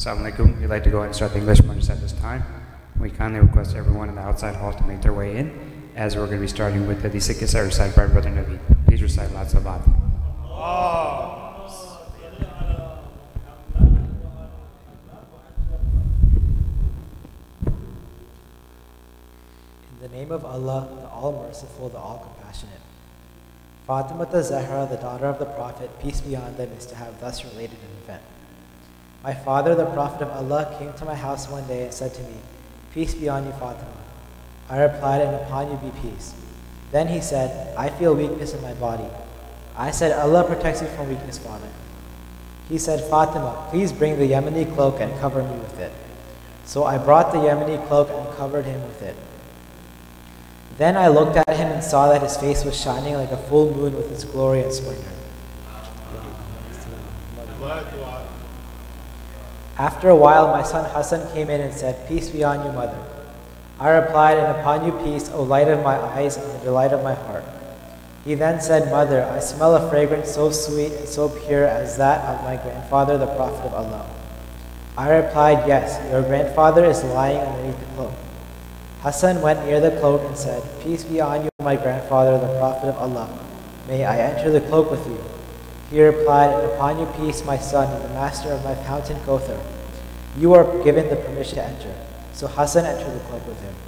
Assalamu alaikum. We'd like to go ahead and start the English Majlis at this time. We kindly request everyone in the outside hall to make their way in, as we're going to be starting with the Sikh Qissa recited by Brother Naveed. Please recite lots of Salat. In the name of Allah, the All-Merciful, the All-Compassionate. Fatima Zahra, the daughter of the Prophet, peace be on them, is to have thus related an event. My father, the Prophet of Allah, came to my house one day and said to me, "Peace be on you, Fatima." I replied, "And upon you be peace." Then he said, "I feel weakness in my body." I said, "Allah protects you from weakness, father." He said, "Fatima, please bring the Yemeni cloak and cover me with it." So I brought the Yemeni cloak and covered him with it. Then I looked at him and saw that his face was shining like a full moon with its glory and splendor. After a while, my son Hassan came in and said, "Peace be on you, mother." I replied, "And upon you peace, O light of my eyes and the delight of my heart." He then said, "Mother, I smell a fragrance so sweet and so pure as that of my grandfather, the Prophet of Allah." I replied, "Yes, your grandfather is lying underneath the cloak." Hassan went near the cloak and said, "Peace be on you, my grandfather, the Prophet of Allah. May I enter the cloak with you?" He replied, "And upon you peace, my son, and the master of my fountain, Kothar. You are given the permission to enter." So Hassan entered the cloak with him.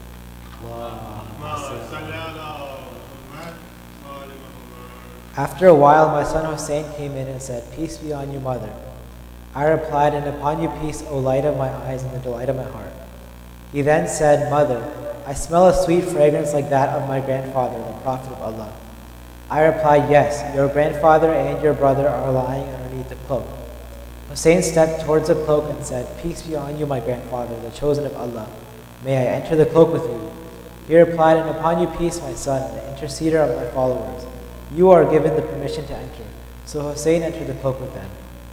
After a while, my son Hussein came in and said, "Peace be on you, mother." I replied, "And upon you peace, O light of my eyes and the delight of my heart." He then said, "Mother, I smell a sweet fragrance like that of my grandfather, the Prophet of Allah." I replied, "Yes, your grandfather and your brother are lying underneath the cloak." Hussein stepped towards the cloak and said, "Peace be on you, my grandfather, the chosen of Allah. May I enter the cloak with you?" He replied, "And upon you peace, my son, the interceder of my followers. You are given the permission to enter." So Hussein entered the cloak with them.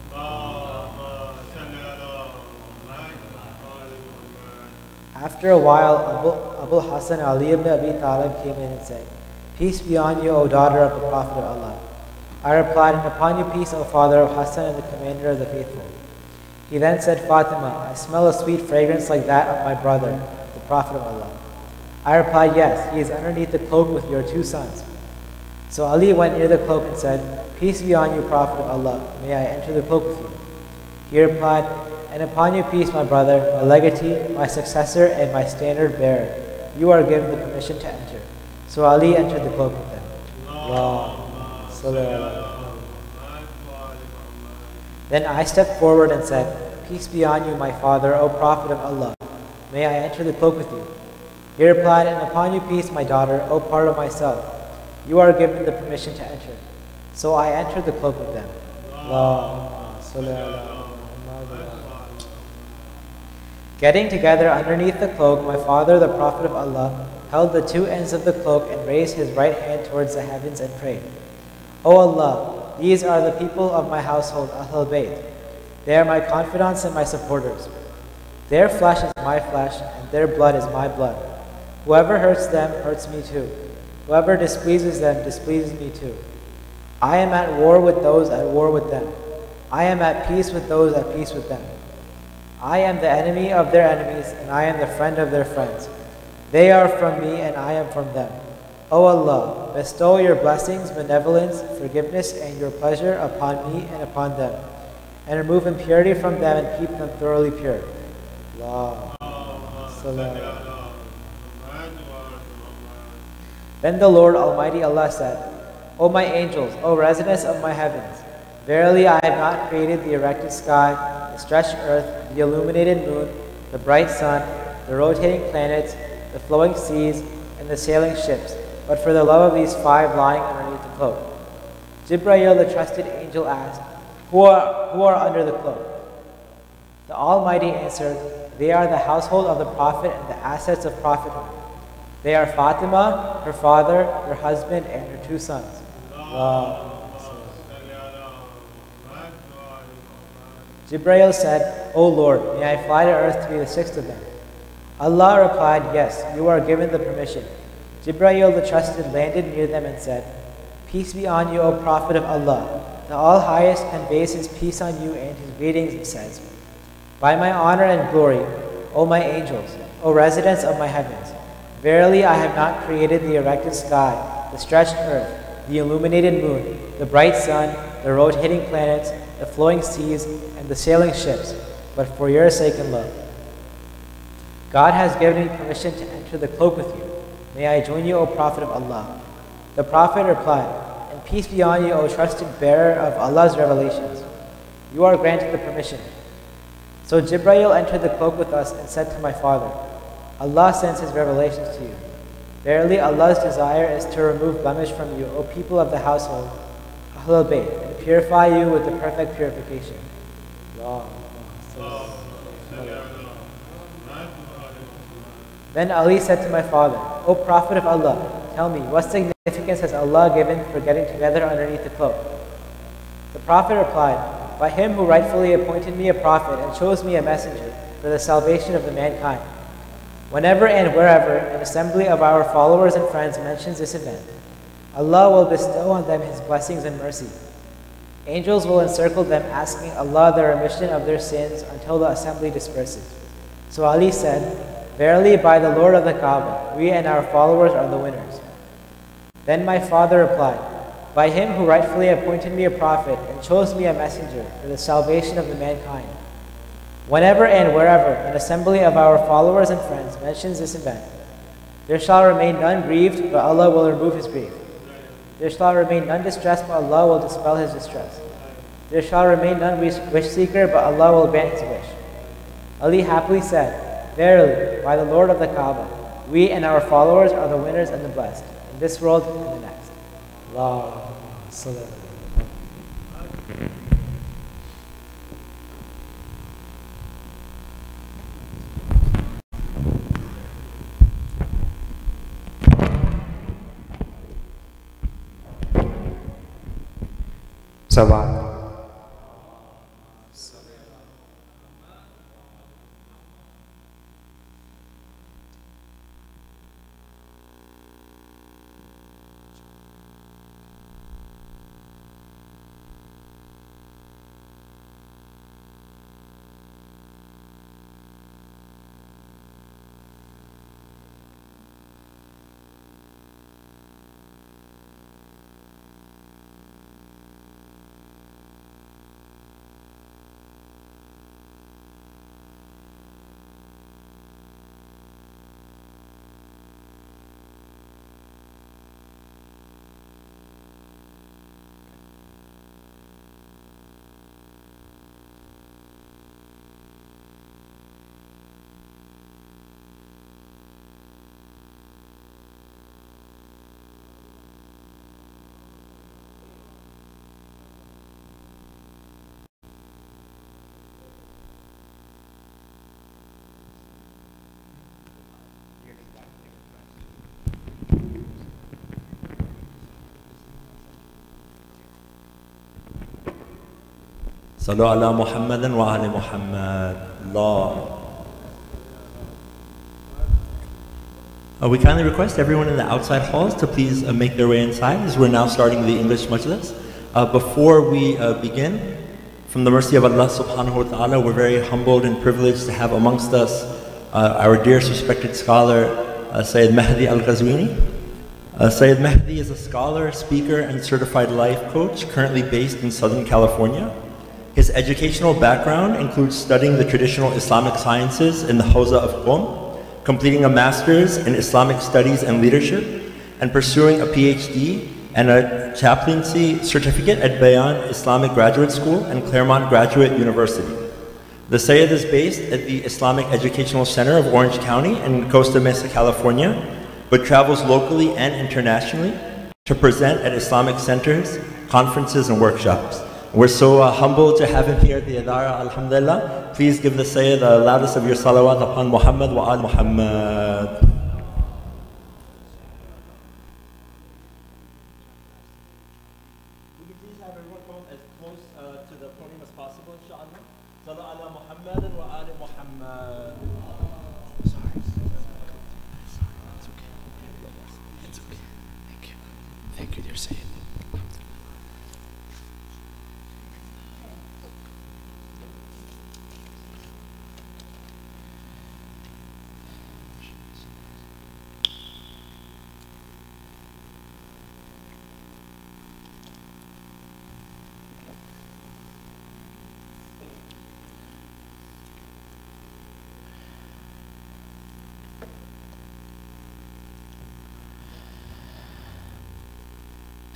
After a while, Abu Hassan Ali ibn Abi Talib came in and said, "Peace be on you, O daughter of the Prophet of Allah." I replied, "And upon you peace, O father of Hassan and the commander of the faithful." He then said, "Fatima, I smell a sweet fragrance like that of my brother, the Prophet of Allah." I replied, "Yes, he is underneath the cloak with your two sons." So Ali went near the cloak and said, "Peace be on you, Prophet of Allah. May I enter the cloak with you?" He replied, "And upon you peace, my brother, my legatee, my successor, and my standard bearer. You are given the permission to enter." So Ali entered the cloak with them. Then I stepped forward and said, "Peace be on you, my father, O Prophet of Allah. May I enter the cloak with you?" He replied, "And upon you peace, my daughter, O part of myself. You are given the permission to enter." So I entered the cloak with them. Getting together underneath the cloak, my father, the Prophet of Allah, held the two ends of the cloak and raised his right hand towards the heavens and prayed, "O Allah, these are the people of my household, Ahlul Bayt. They are my confidants and my supporters. Their flesh is my flesh, and their blood is my blood. Whoever hurts them hurts me too. Whoever displeases them displeases me too. I am at war with those at war with them. I am at peace with those at peace with them. I am the enemy of their enemies, and I am the friend of their friends. They are from me, and I am from them. O Allah, bestow your blessings, benevolence, forgiveness, and your pleasure upon me and upon them, and remove impurity from them and keep them thoroughly pure." Then the Lord Almighty Allah said, "O my angels, O residents of my heavens, verily I have not created the erected sky, the stretched earth, the illuminated moon, the bright sun, the rotating planets, the flowing seas, and the sailing ships, but for the love of these five lying underneath the cloak." Jibreel, the trusted angel, asked, Who are under the cloak?" The Almighty answered, "They are the household of the Prophet and the assets of prophethood. They are Fatima, her father, her husband, and her two sons." Jibreel said, "O Lord, may I fly to earth to be the sixth of them?" Allah replied, "Yes, you are given the permission." Jibreel the trusted landed near them and said, "Peace be on you, O Prophet of Allah. The All-Highest conveys his peace on you and his greetings," and says, By my honor and glory, O my angels, O residents of my heavens, verily I have not created the erected sky, the stretched earth, the illuminated moon, the bright sun, the rotating planets, the flowing seas, and the sailing ships, but for your sake and love. God has given me permission to enter the cloak with you. May I join you, O Prophet of Allah. The Prophet replied, and peace be on you, O trusted bearer of Allah's revelations. You are granted the permission. So Jibreel entered the cloak with us and said to my father, Allah sends His revelations to you. Verily Allah's desire is to remove blemish from you, O people of the household, Ahlul Bayt, and purify you with the perfect purification. Then Ali said to my father, O Prophet of Allah, tell me, what significance has Allah given for getting together underneath the cloak? The Prophet replied, by Him who rightfully appointed me a prophet and chose me a messenger for the salvation of the mankind. Whenever and wherever an assembly of our followers and friends mentions this event, Allah will bestow on them His blessings and mercy. Angels will encircle them, asking Allah the remission of their sins until the assembly disperses. So Ali said, verily by the Lord of the Kaaba, we and our followers are the winners. Then my father replied, by Him who rightfully appointed me a prophet and chose me a messenger for the salvation of the mankind. Whenever and wherever an assembly of our followers and friends mentions this event, there shall remain none grieved, but Allah will remove his grief. There shall remain none distressed, but Allah will dispel his distress. There shall remain none wish seeker, but Allah will grant his wish. Ali happily said, verily, by the Lord of the Kaaba, we and our followers are the winners and the blessed, in this world and the next. Allahumma salli ala Muhammad. Salat. صلوا على محمد وآل محمد. Allah. We kindly request everyone in the outside halls to please make their way inside as we're now starting the English Majlis. Before we begin, from the mercy of Allah subhanahu wa ta'ala, we're very humbled and privileged to have amongst us our dearest respected scholar, Sayyid Mahdi Al-Ghazwini. Sayyid Mahdi is a scholar, speaker, and certified life coach currently based in Southern California. His educational background includes studying the traditional Islamic sciences in the Hawza of Qom, completing a master's in Islamic studies and leadership, and pursuing a PhD and a chaplaincy certificate at Bayan Islamic Graduate School and Claremont Graduate University. The Sayyid is based at the Islamic Educational Center of Orange County in Costa Mesa, California, but travels locally and internationally to present at Islamic centers, conferences, and workshops. We're so humbled to have him here at the Adara, alhamdulillah. Please give the Sayyid the loudest of your salawat upon Muhammad wa al Muhammad. Would you please have everyone come as close to the podium as possible, inshallah? Sallu ala Muhammad wa al Muhammad. Sorry. It's okay. It's okay. Thank you. Thank you, dear Sayyid.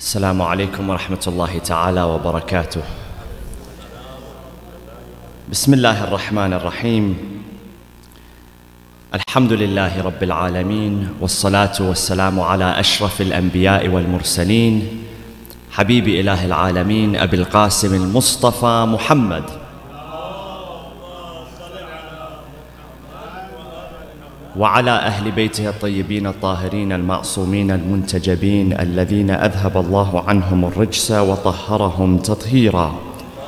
السلام عليكم ورحمة الله تعالى وبركاته. بسم الله الرحمن الرحيم. الحمد لله رب العالمين، والصلاة والسلام على أشرف الأنبياء والمرسلين، حبيب إله العالمين أبي القاسم المصطفى محمد وعلى أهل بيته الطيبين الطاهرين المعصومين المنتجبين الذين أذهب الله عنهم الرجس وطهرهم تطهيرا.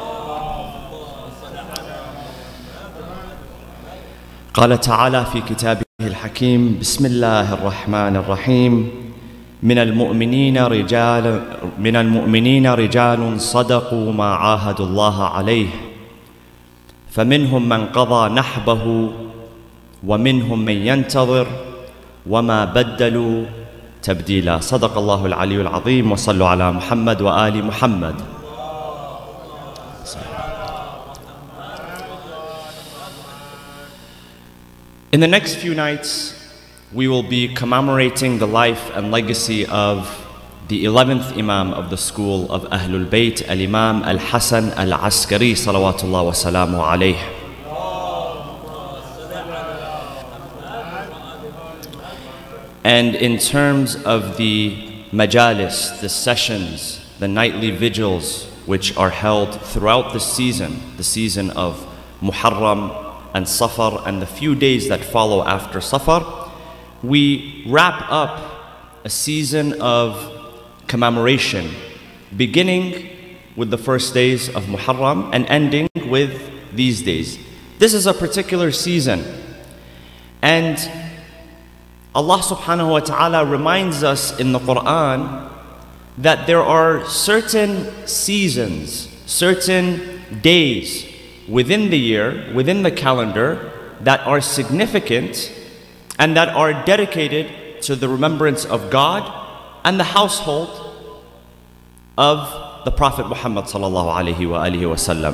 قال تعالى في كتابه الحكيم: بسم الله الرحمن الرحيم. من المؤمنين رجال صدقوا ما عاهدوا الله عليه، فمنهم من قضى نحبه ومنهم من ينتظر وما بدلوا تبديلا. صدق الله العلي العظيم، وصلوا على محمد وآل محمد. In the next few nights, we will be commemorating the life and legacy of the 11th Imam of the school of Ahlul Bayt, Al-Imam Al-Hasan Al-Askari, salawatullah wa salamu alayh. And in terms of the majalis, the sessions, the nightly vigils, which are held throughout the season of Muharram and Safar and the few days that follow after Safar, we wrap up a season of commemoration, beginning with the first days of Muharram and ending with these days. This is a particular season, and Allah subhanahu wa ta'ala reminds us in the Quran that there are certain seasons, certain days within the year, within the calendar, that are significant and that are dedicated to the remembrance of God and the household of the Prophet Muhammad sallallahu alaihi wasallam.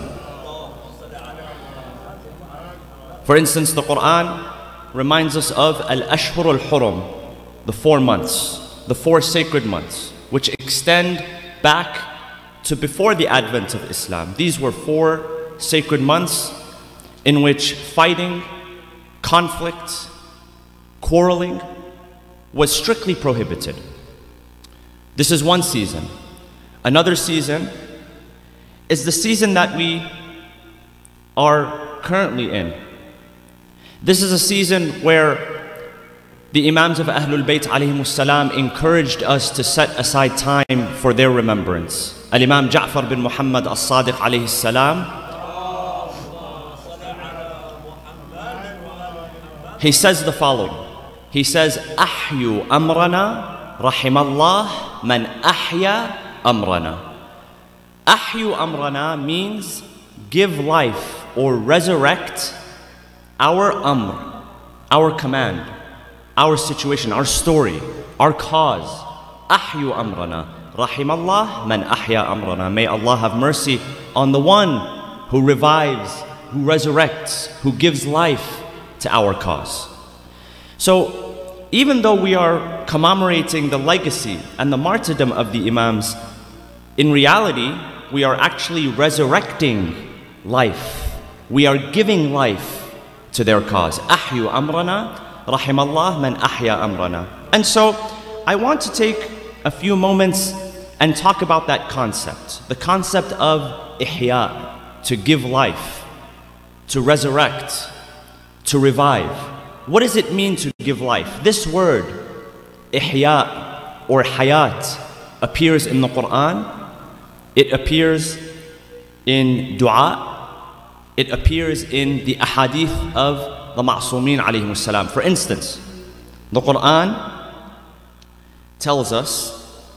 For instance, the Quran reminds us of Al-Ashhur al-Hurum, the 4 months, the 4 sacred months, which extend back to before the advent of Islam. These were 4 sacred months in which fighting, conflict, quarreling was strictly prohibited. This is one season. Another season is the season that we are currently in. This is a season where the Imams of Ahlul Bayt alayhimus salam encouraged us to set aside time for their remembrance. Al-Imam Ja'far bin Muhammad as-Sadiq alayhi salam, he says the following. He says, "Ahyu amrana rahimallah man ahya amrana." Ahyu amrana means give life or resurrect our amr, our command, our situation, our story, our cause. Ahyu amrana rahimallah man ahya amrana. May Allah have mercy on the one who revives, who resurrects, who gives life to our cause. So even though we are commemorating the legacy and the martyrdom of the Imams, in reality we are actually resurrecting life. We are giving life to their cause. Ahyu amrana rahimallah man ahya amrana. And so I want to take a few moments and talk about that concept, the concept of ihya, to give life, to resurrect, to revive. What does it mean to give life? This word, ihya or hayat, appears in the Quran. It appears in dua. It appears in the ahadith of the Ma'sumin alayhimus salam. For instance, the Quran tells us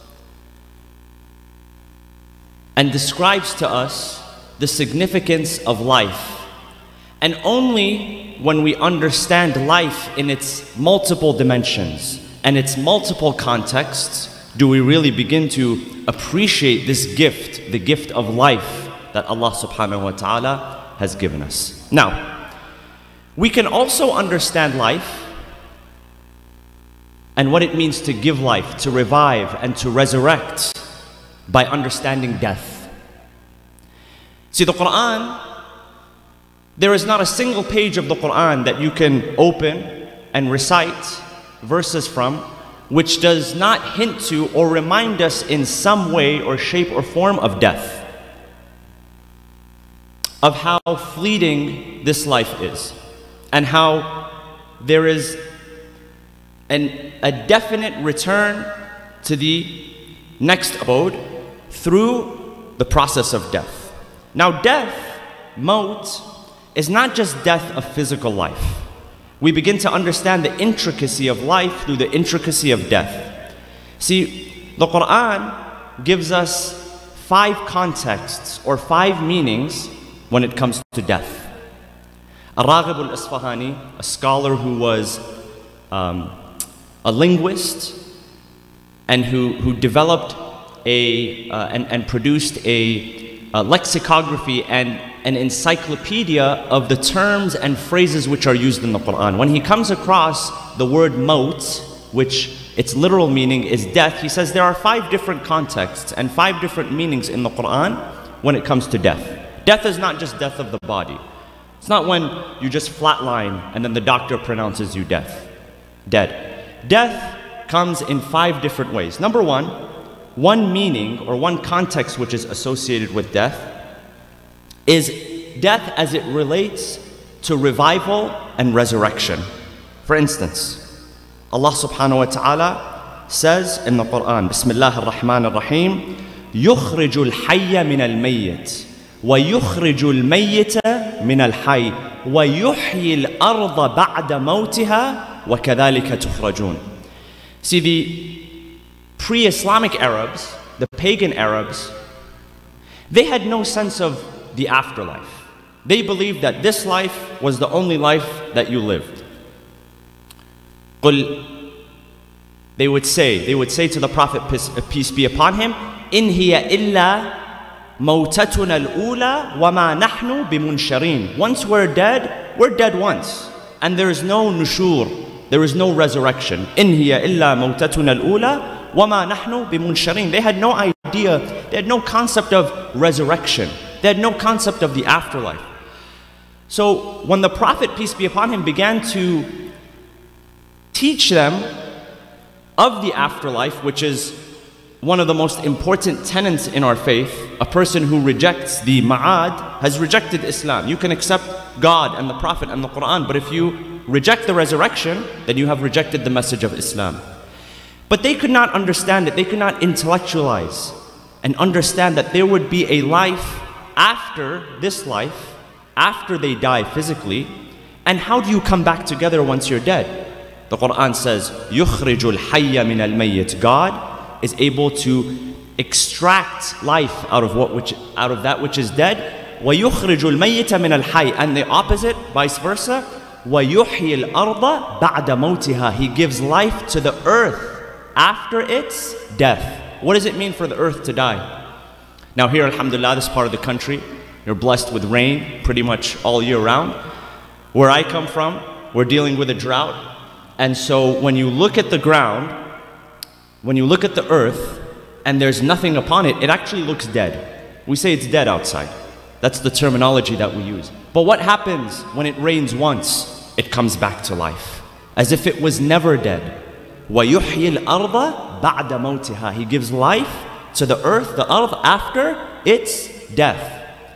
and describes to us the significance of life. And only when we understand life in its multiple dimensions and its multiple contexts do we really begin to appreciate this gift, the gift of life that Allah subhanahu wa ta'ala has given us. Now, we can also understand life and what it means to give life, to revive, and to resurrect by understanding death. See, the Quran, there is not a single page of the Quran that you can open and recite verses from which does not hint to or remind us in some way or shape or form of death, of how fleeting this life is, and how there is a definite return to the next abode through the process of death. Now, death, maut, is not just death of physical life. We begin to understand the intricacy of life through the intricacy of death. See, the Quran gives us 5 contexts or 5 meanings when it comes to death. Ar-Raghib al-Isfahani, a scholar who was a linguist and who developed and produced a lexicography and an encyclopedia of the terms and phrases which are used in the Quran. When he comes across the word maut, which its literal meaning is death, he says there are 5 different contexts and 5 different meanings in the Quran when it comes to death. Death is not just death of the body. It's not when you just flatline and then the doctor pronounces you dead. Death comes in 5 different ways. Number one meaning or one context which is associated with death is death as it relates to revival and resurrection. For instance, Allah subhanahu wa ta'ala says in the Quran, Bismillah ar-Rahman ar-Rahim, يُخْرِجُ الْحَيَّ مِنَ الْمَيِّتِ وَيُخْرِجُ الْمَيِّتَ مِنَ الْحَيِّ وَيُحْيِي الْأَرْضَ بَعْدَ مَوْتِهَا وَكَذَلِكَ تُخْرَجُونَ. See, the pre-Islamic Arabs, the pagan Arabs, they had no sense of the afterlife. They believed that this life was the only life that you lived. They would say to the Prophet, peace be upon him, إِنْ هِيَ إِلَّا مَوْتَتُنَا الْأُولَى وَمَا نَحْنُ بِمُنْشَرِينَ. Once we're dead once. And there is no nushur, there is no resurrection. إِنْ هِيَ إِلَّا مَوْتَتُنَا الْأُولَى وَمَا نَحْنُ بِمُنْشَرِينَ. They had no idea, they had no concept of resurrection. They had no concept of the afterlife. So when the Prophet, peace be upon him, began to teach them of the afterlife, which is one of the most important tenets in our faith, a person who rejects the ma'ad has rejected Islam. You can accept God and the Prophet and the Quran, but if you reject the resurrection, then you have rejected the message of Islam. But they could not understand it. They could not intellectualize and understand that there would be a life after this life, after they die physically, and how do you come back together once you're dead? The Quran says, يُخْرِجُ الْحَيَّ مِنَ الْمَيِّتِ. God is able to extract life out of that which is dead. وَيُخْرِجُ الْمَيِّتَ مِنَ الْحَيِّ. And the opposite, vice versa. وَيُحْيِي الْأَرْضَ بَعْدَ مَوْتِهَا. He gives life to the earth after its death. What does it mean for the earth to die? Now here, alhamdulillah, this part of the country, you're blessed with rain pretty much all year round. Where I come from, we're dealing with a drought. And so when you look at the ground, when you look at the earth, and there's nothing upon it, it actually looks dead. We say it's dead outside. That's the terminology that we use. But what happens when it rains once? It comes back to life, as if it was never dead. وَيُحْيِي الْأَرْضَ بَعْدَ مَوْتِهَا. He gives life to the earth after its death.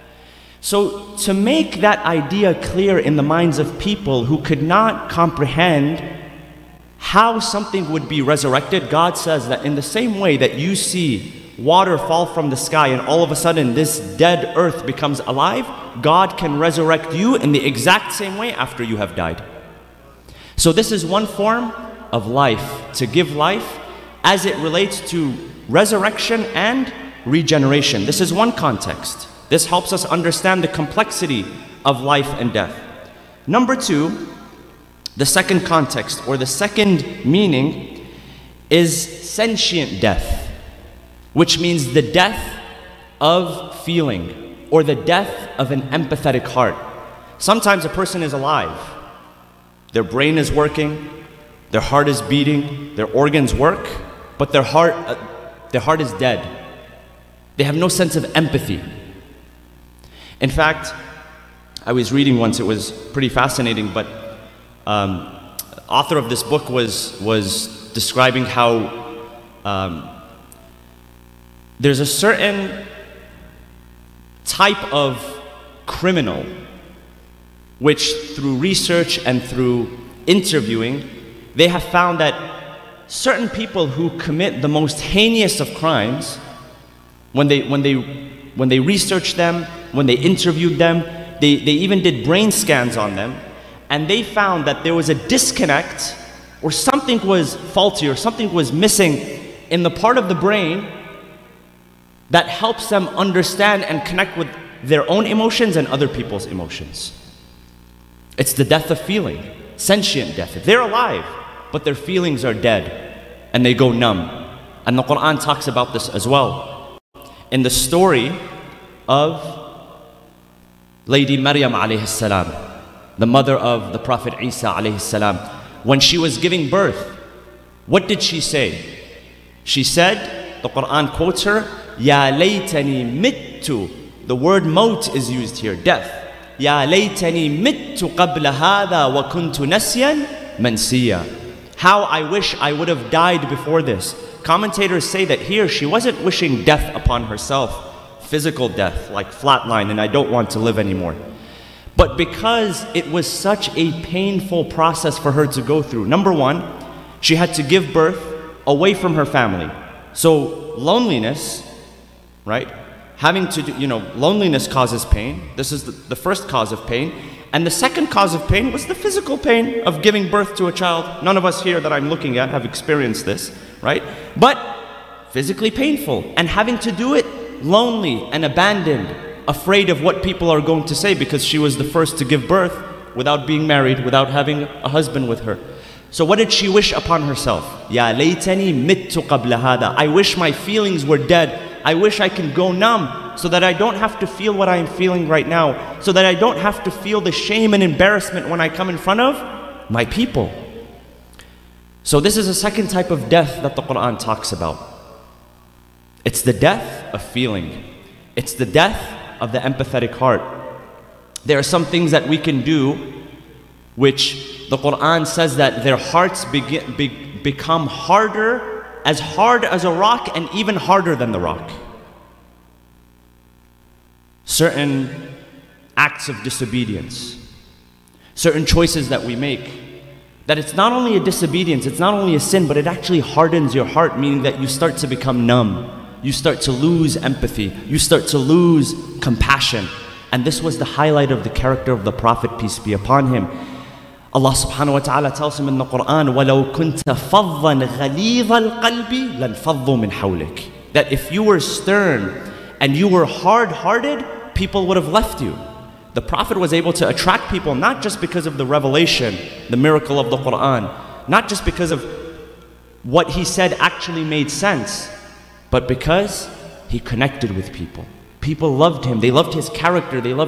So to make that idea clear in the minds of people who could not comprehend how something would be resurrected, God says that in the same way that you see water fall from the sky and all of a sudden this dead earth becomes alive, God can resurrect you in the exact same way after you have died. So this is one form of life, to give life as it relates to resurrection and regeneration. This is one context. This helps us understand the complexity of life and death. Number 2, the second context or the second meaning is sentient death, which means the death of feeling or the death of an empathetic heart. Sometimes a person is alive. Their brain is working, their heart is beating, their organs work, but their heart is dead. They have no sense of empathy. In fact, I was reading once, it was pretty fascinating, but author of this book was describing how there's a certain type of criminal which through research and through interviewing, they have found that certain people who commit the most heinous of crimes, when they researched them, when they interviewed them, they even did brain scans on them, and they found that there was a disconnect, or something was faulty, or something was missing in the part of the brain that helps them understand and connect with their own emotions and other people's emotions. It's the death of feeling, sentient death. They're alive, but their feelings are dead, and they go numb. And the Quran talks about this as well. In the story of Lady Maryam alayhi salam, the mother of the Prophet Isa alayhi salam, when she was giving birth, what did she say? She said, the Quran quotes her, Ya laytani mittu. The word maut is used here, death. Ya laytani mittu qabla hadha wa kuntu nasyan mansiya. How I wish I would have died before this. Commentators say that here she wasn't wishing death upon herself, physical death, like flatline and I don't want to live anymore. But because it was such a painful process for her to go through. Number one, she had to give birth away from her family. So loneliness, right? Having to do, loneliness causes pain. This is the first cause of pain. And the second cause of pain was the physical pain of giving birth to a child. None of us here that I'm looking at have experienced this, right? But physically painful, and having to do it lonely and abandoned, afraid of what people are going to say, because she was the first to give birth without being married, without having a husband with her. So what did she wish upon herself? Ya laytani mittu qabla hada. I wish my feelings were dead. I wish I can go numb so that I don't have to feel what I am feeling right now, so that I don't have to feel the shame and embarrassment when I come in front of my people. So this is a second type of death that the Quran talks about. It's the death of feeling. It's the death of the empathetic heart. There are some things that we can do which the Quran says that their hearts become harder, as hard as a rock and even harder than the rock. Certain acts of disobedience, certain choices that we make, that it's not only a disobedience, it's not only a sin, but it actually hardens your heart, meaning that you start to become numb. You start to lose empathy. You start to lose compassion. And this was the highlight of the character of the Prophet, peace be upon him. Allah subhanahu wa ta'ala tells him in the Quran, وَلَوْ كُنْتَ فَضًّا غَلِيظَ الْقَلْبِ لَنْفَضُّوا مِنْ حَوْلِكَ. That if you were stern and you were hard-hearted, people would have left you. The Prophet was able to attract people not just because of the revelation, the miracle of the Quran, not just because of what he said actually made sense, but because he connected with people. People loved him. They loved his character. They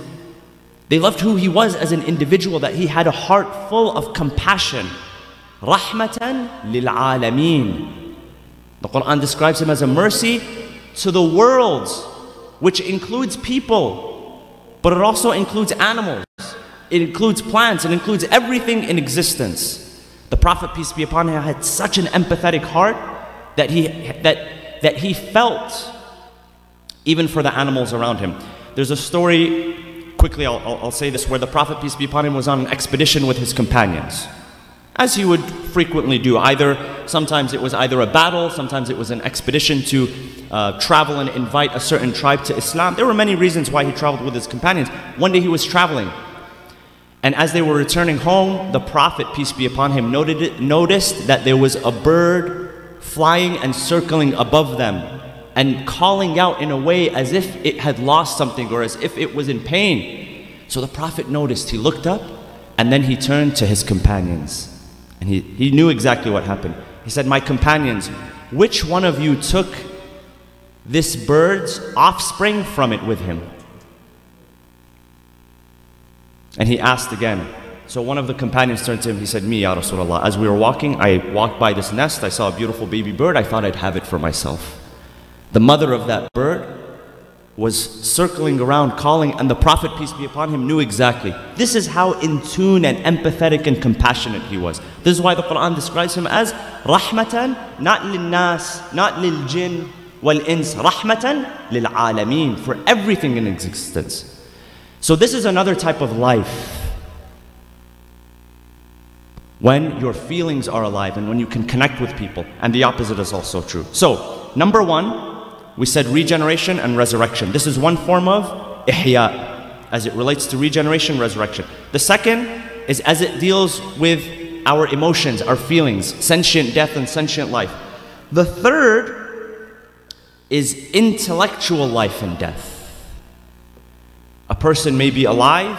loved who he was as an individual, that he had a heart full of compassion. Rahmatan lil alameen. The Quran describes him as a mercy to the worlds, which includes people, but it also includes animals. It includes plants. It includes everything in existence. The Prophet, peace be upon him, had such an empathetic heart that he felt even for the animals around him. There's a story, quickly I'll say this, where the Prophet, peace be upon him, was on an expedition with his companions, as he would frequently do. Sometimes it was either a battle, sometimes it was an expedition to travel and invite a certain tribe to Islam. There were many reasons why he traveled with his companions. One day he was traveling, and as they were returning home, the Prophet, peace be upon him, noticed that there was a bird flying and circling above them and calling out in a way as if it had lost something or as if it was in pain. So the Prophet noticed, he looked up, and then he turned to his companions, and he knew exactly what happened. He said, "My companions, which one of you took this bird's offspring from it with him?" And he asked again. So one of the companions turned to him, he said, "Me, Ya Rasulullah. As we were walking, I walked by this nest, I saw a beautiful baby bird, I thought I'd have it for myself." The mother of that bird was circling around calling, and the Prophet, peace be upon him, knew exactly. This is how in tune and empathetic and compassionate he was. This is why the Quran describes him as rahmatan, not lil nas, not lil jinn wal ins, rahmatan lil alameen, for everything in existence. So this is another type of life, when your feelings are alive and when you can connect with people. And the opposite is also true. So, number one, we said regeneration and resurrection. This is one form of ihya, as it relates to regeneration, resurrection. The second is as it deals with our emotions, our feelings, sentient death and sentient life. The third is intellectual life and death. A person may be alive,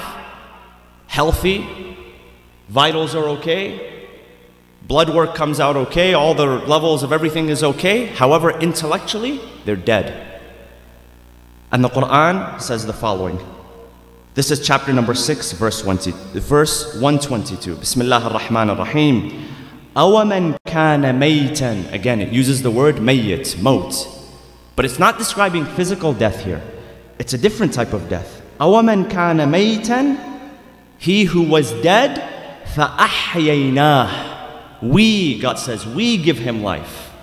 healthy, vitals are okay, blood work comes out okay, all the levels of everything is okay. However, intellectually, they're dead. And the Quran says the following. This is chapter number 6, verse 122. Bismillah ar-Rahman ar-Rahim. أَوَمَنْ كَانَ مَيْتًا. Again, it uses the word mayyit, maut. But it's not describing physical death here. It's a different type of death. أَوَمَنْ كَانَ مَيْتًا. He who was dead, فَأَحْيَيْنَاهُ. We, God says, we give him life.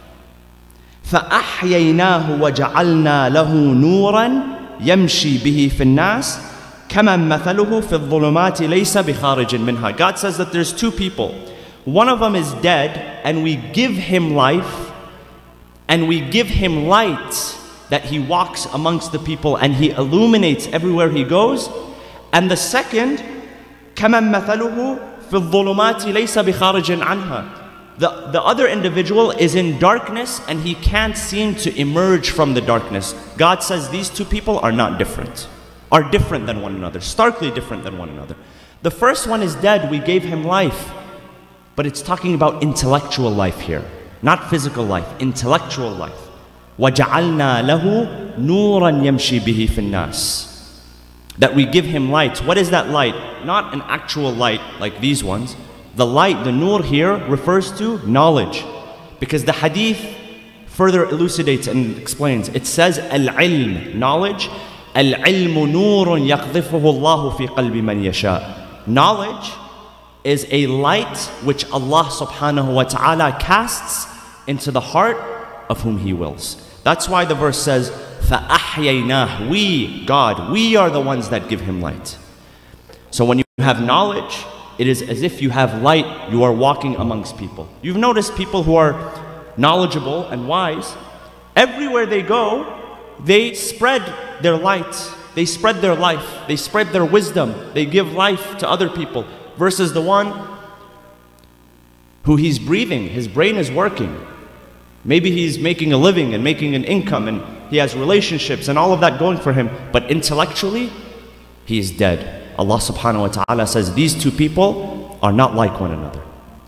فَأَحْيَيْنَاهُ وَجَعَلْنَا لَهُ نُورًا يَمْشِي بِهِ فِي النَّاسِ كَمَنْ مَثَلُهُ فِي الظُّلُمَاتِ لَيْسَ بِخَارِجٍ مِنْهَا. God says that there's two people. One of them is dead, and we give him life, and we give him light, that he walks amongst the people and he illuminates everywhere he goes. And the second, كَمَنْ مَثَلُهُ فِي الظُّلُمَاتِ لَيْسَ بِخَارِجٍ عَنْهَا. The other individual is in darkness and he can't seem to emerge from the darkness. God says these two people are not different, are different than one another, starkly different than one another. The first one is dead, we gave him life, but it's talking about intellectual life here, not physical life, intellectual life. وَجَعَلْنَا لَهُ نُورًا يَمْشِي بِهِ فِي النَّاسِ. That we give him light. What is that light? Not an actual light like these ones. The light, the nur here, refers to knowledge. Because the hadith further elucidates and explains. It says, al-ilm, knowledge. Al-ilmu nurun yaqdhifuhu Allahu fi qalbi man yasha. Knowledge is a light which Allah subhanahu wa ta'ala casts into the heart of whom He wills. That's why the verse says, فَأَحْيَيْنَاهُ. We, God, we are the ones that give him light. So when you have knowledge, it is as if you have light, you are walking amongst people. You've noticed people who are knowledgeable and wise, everywhere they go, they spread their light, they spread their life, they spread their wisdom, they give life to other people, versus the one who he's breathing, his brain is working. Maybe he's making a living and making an income and he has relationships and all of that going for him, but intellectually, he is dead. Allah subhanahu wa ta'ala says these two people are not like one another.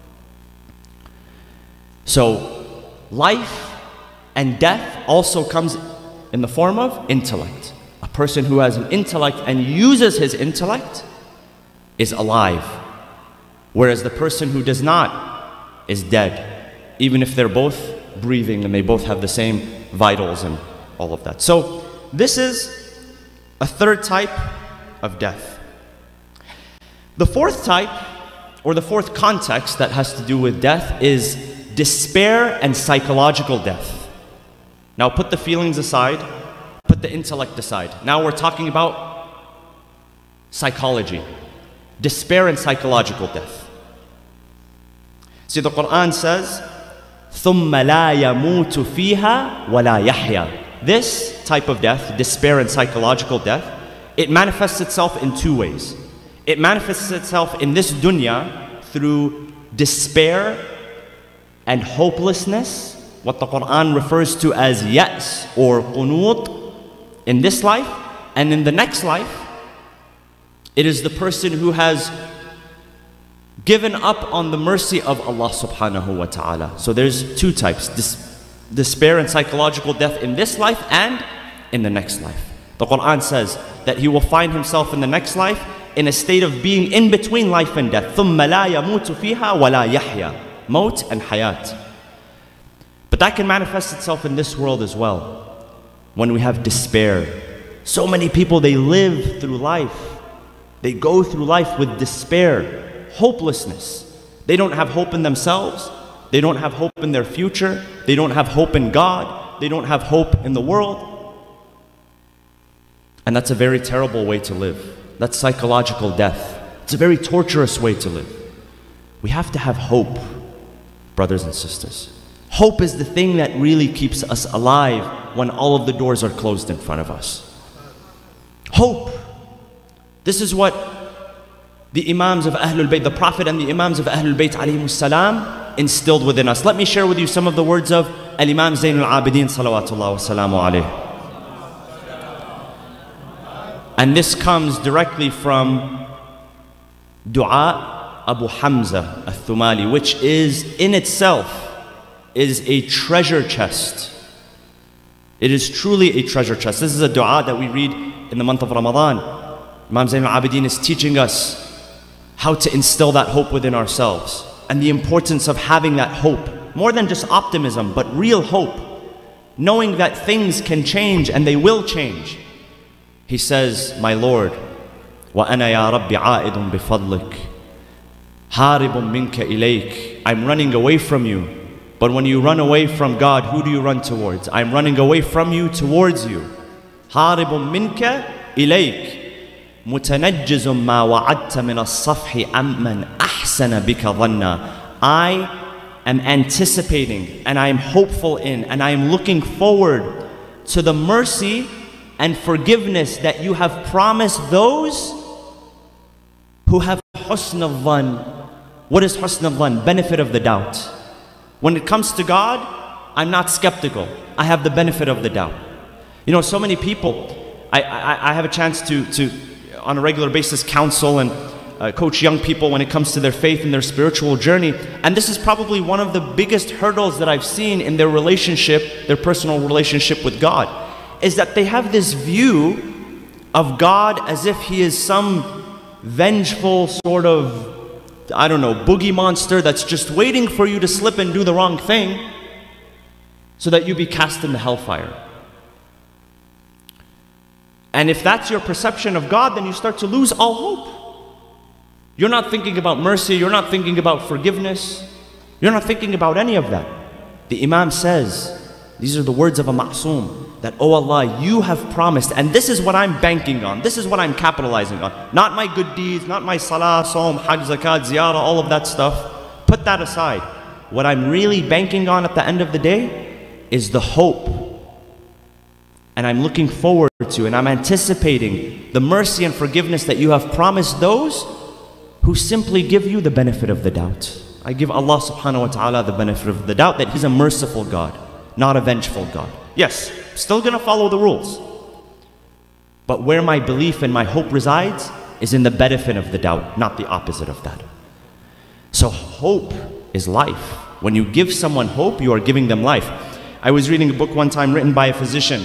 So, life and death also comes in the form of intellect. A person who has an intellect and uses his intellect is alive, whereas the person who does not is dead, even if they're both breathing and they both have the same vitals and all of that. So this is a third type of death. The fourth type, or the fourth context that has to do with death, is despair and psychological death. Now put the feelings aside, put the intellect aside. Now we're talking about psychology. Despair and psychological death. See, the Quran says, ثُمَّ لَا يَمُوتُ فِيهَا وَلَا يَحْيَا. This type of death, despair and psychological death, it manifests itself in two ways. It manifests itself in this dunya through despair and hopelessness, what the Quran refers to as ya's or qunut, in this life, and in the next life, it is the person who has given up on the mercy of Allah subhanahu wa ta'ala. So there's two types, despair and psychological death in this life and in the next life. The Quran says that he will find himself in the next life in a state of being in between life and death. ثُمَّ لَا يَمُوتُ فِيهَا وَلَا يَحْيَا. Maut and hayat. But that can manifest itself in this world as well. when we have despair. So many people, they live through life. They go through life with despair, hopelessness. They don't have hope in themselves. They don't have hope in their future. They don't have hope in God. They don't have hope in the world. And that's a very terrible way to live. That's psychological death. It's a very torturous way to live. We have to have hope, brothers and sisters. Hope is the thing that really keeps us alive when all of the doors are closed in front of us. Hope. This is what the Imams of Ahlul Bayt, the Prophet and the Imams of Ahlul Bayt alayhimus salam, instilled within us. Let me share with you some of the words of Al-Imam Zainul Abidin salawatullah wa salamu alayhi. And this comes directly from Dua Abu Hamza al-Thumali, which is in itself is a treasure chest. It is truly a treasure chest. This is a dua that we read in the month of Ramadan. Imam Zainul Abidin is teaching us how to instill that hope within ourselves and the importance of having that hope, more than just optimism, but real hope, knowing that things can change and they will change. He says, my Lord, وَأَنَا يَا رَبِّ عَائِدٌ بِفَضْلِكَ هَارِبٌ مِنْكَ إِلَيْكَ. I'm running away from you. But when you run away from God, who do you run towards? I'm running away from you towards you. هَارِبٌ مِنْكَ إِلَيْكَ مُتَنَجِّزٌ مَا وَعَدْتَ مِنَ الصَّفْحِ أَمَّنْ أَحْسَنَ بِكَ ظَنَّا. I am anticipating and I am hopeful in and I am looking forward to the mercy and forgiveness that you have promised those who have husn al-dhan. What is husn al-dhan? Benefit of the doubt. When it comes to God, I'm not skeptical. I have the benefit of the doubt. You know, so many people, I have a chance to on a regular basis counsel and coach young people when it comes to their faith and their spiritual journey. And this is probably one of the biggest hurdles that I've seen in their relationship, their personal relationship with God, is that they have this view of God as if He is some vengeful sort of, I don't know, boogie monster that's just waiting for you to slip and do the wrong thing so that you be cast in the hellfire. And if that's your perception of God, then you start to lose all hope. You're not thinking about mercy, you're not thinking about forgiveness, you're not thinking about any of that. The Imam says, these are the words of a ma'soom, that, oh Allah, you have promised, and this is what I'm banking on, this is what I'm capitalizing on. Not my good deeds, not my salah, saum, hajj, zakat, ziyarah, all of that stuff. Put that aside. What I'm really banking on at the end of the day is the hope. And I'm looking forward to, and I'm anticipating the mercy and forgiveness that you have promised those who simply give you the benefit of the doubt. I give Allah subhanahu wa ta'ala the benefit of the doubt that He's a merciful God, not a vengeful God. Yes, still gonna follow the rules. But where my belief and my hope resides is in the benefit of the doubt, not the opposite of that. So hope is life. When you give someone hope, you are giving them life. I was reading a book one time written by a physician.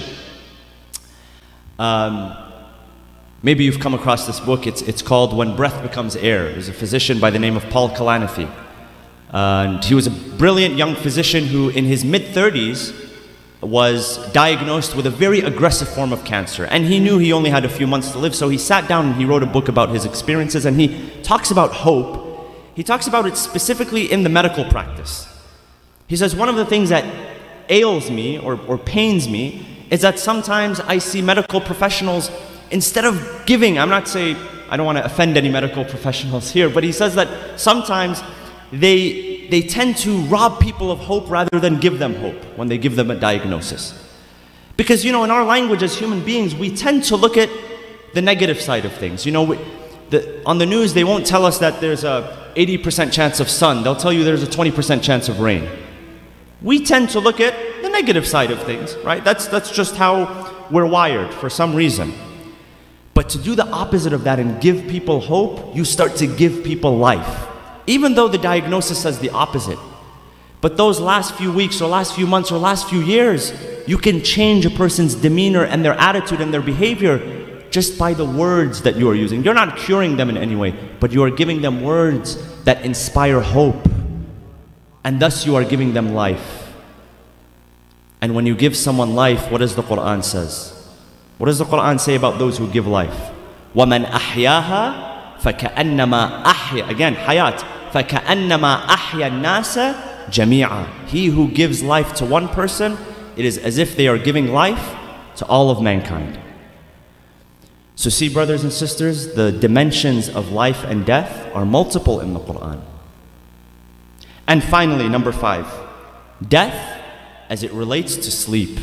Maybe you've come across this book. It's called When Breath Becomes Air. There's a physician by the name of Paul Kalanithi. And he was a brilliant young physician who in his mid-30s was diagnosed with a very aggressive form of cancer. And he knew he only had a few months to live, so he sat down and he wrote a book about his experiences, and he talks about hope. He talks about it specifically in the medical practice. He says, one of the things that ails me or pains me is that sometimes I see medical professionals, instead of giving, I'm not saying, I don't want to offend any medical professionals here, but he says that sometimes they tend to rob people of hope rather than give them hope when they give them a diagnosis. Because, you know, in our language as human beings, we tend to look at the negative side of things. You know, on the news, they won't tell us that there's a 80% chance of sun. They'll tell you there's a 20% chance of rain. We tend to look at the negative side of things, right? That's just how we're wired for some reason. But to do the opposite of that and give people hope, you start to give people life. Even though the diagnosis says the opposite. But those last few weeks or last few months or last few years, you can change a person's demeanor and their attitude and their behavior just by the words that you are using. You're not curing them in any way, but you are giving them words that inspire hope. And thus you are giving them life. And when you give someone life, what does the Quran says? What does the Quran say about those who give life? وَمَنْ أَحْيَاهَا فَكَأَنَّمَا أَحْيَا. Again, hayat. فَكَأَنَّمَا أَحْيَا النَّاسَ جَمِيعًا. He who gives life to one person, it is as if they are giving life to all of mankind. So see, brothers and sisters, the dimensions of life and death are multiple in the Quran. And finally, number 5, death as it relates to sleep.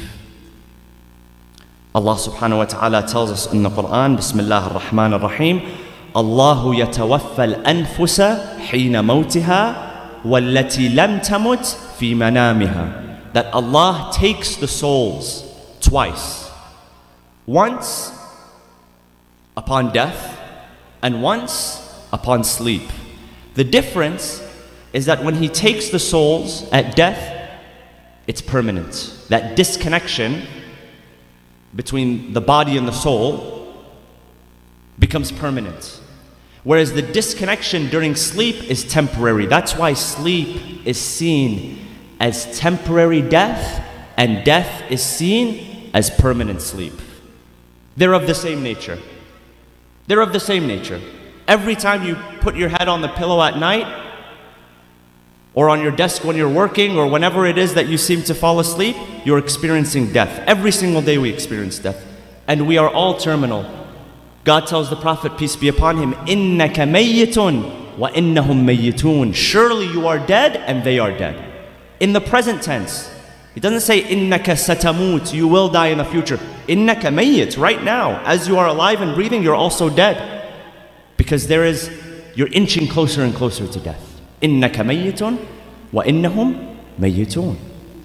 Allah subhanahu wa ta'ala tells us in the Quran, Bismillah ar-Rahman ar-Rahim, Allahu yatawaffa al-anfusa hina mawtiha wallati lam tamut fi manamiha. That Allah takes the souls twice. Once upon death and once upon sleep. The difference is that when He takes the souls at death, it's permanent. That disconnection between the body and the soul becomes permanent. Whereas the disconnection during sleep is temporary. That's why sleep is seen as temporary death and death is seen as permanent sleep. They're of the same nature. They're of the same nature. Every time you put your head on the pillow at night or on your desk when you're working or whenever it is that you seem to fall asleep, you're experiencing death. Every single day we experience death. And we are all terminal. God tells the Prophet, peace be upon him, إِنَّكَ مَيِّتٌ وَإِنَّهُمْ مَيِّتُونَ. Surely you are dead and they are dead. In the present tense. It doesn't say إِنَّكَ سَتَمُوتُ, you will die in the future. إِنَّكَ مَيِّتٌ, right now. As you are alive and breathing, you're also dead. Because you're inching closer and closer to death. إِنَّكَ مَيِّتٌ وَإِنَّهُمْ مَيِّتُونَ.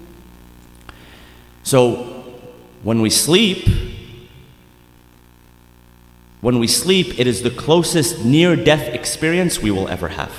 So, when we sleep, it is the closest near-death experience we will ever have.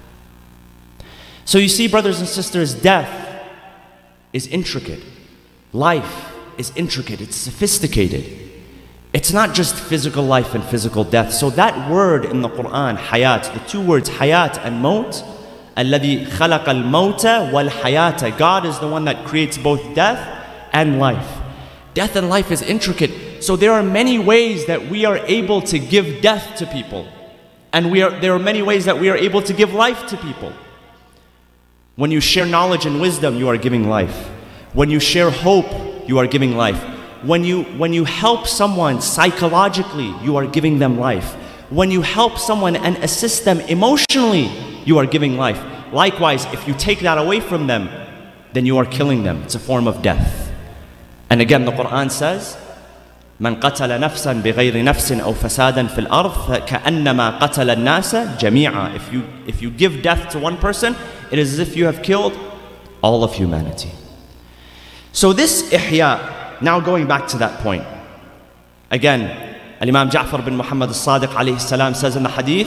So you see, brothers and sisters, death is intricate. Life is intricate. It's sophisticated. It's not just physical life and physical death. So that word in the Quran, hayat, the two words hayat and maut, الَّذِي خَلَقَ الْمَوْتَ وَالْحَيَاةَ. God is the one that creates both death and life. Death and life is intricate. So there are many ways that we are able to give death to people. And there are many ways that we are able to give life to people. When you share knowledge and wisdom, you are giving life. When you share hope, you are giving life. When you help someone psychologically, you are giving them life. When you help someone and assist them emotionally, you are giving life. Likewise, if you take that away from them, then you are killing them. It's a form of death. And again, the Quran says, من قتل نفسا بغير نفس أو فسادا في الأرض فكأنما قتل الناس جميعا. If you give death to one person, it is as if you have killed all of humanity. So this ihya, now going back to that point. Again, Imam Ja'far bin Muhammad al-Sadiq alayhi salam says in the hadith,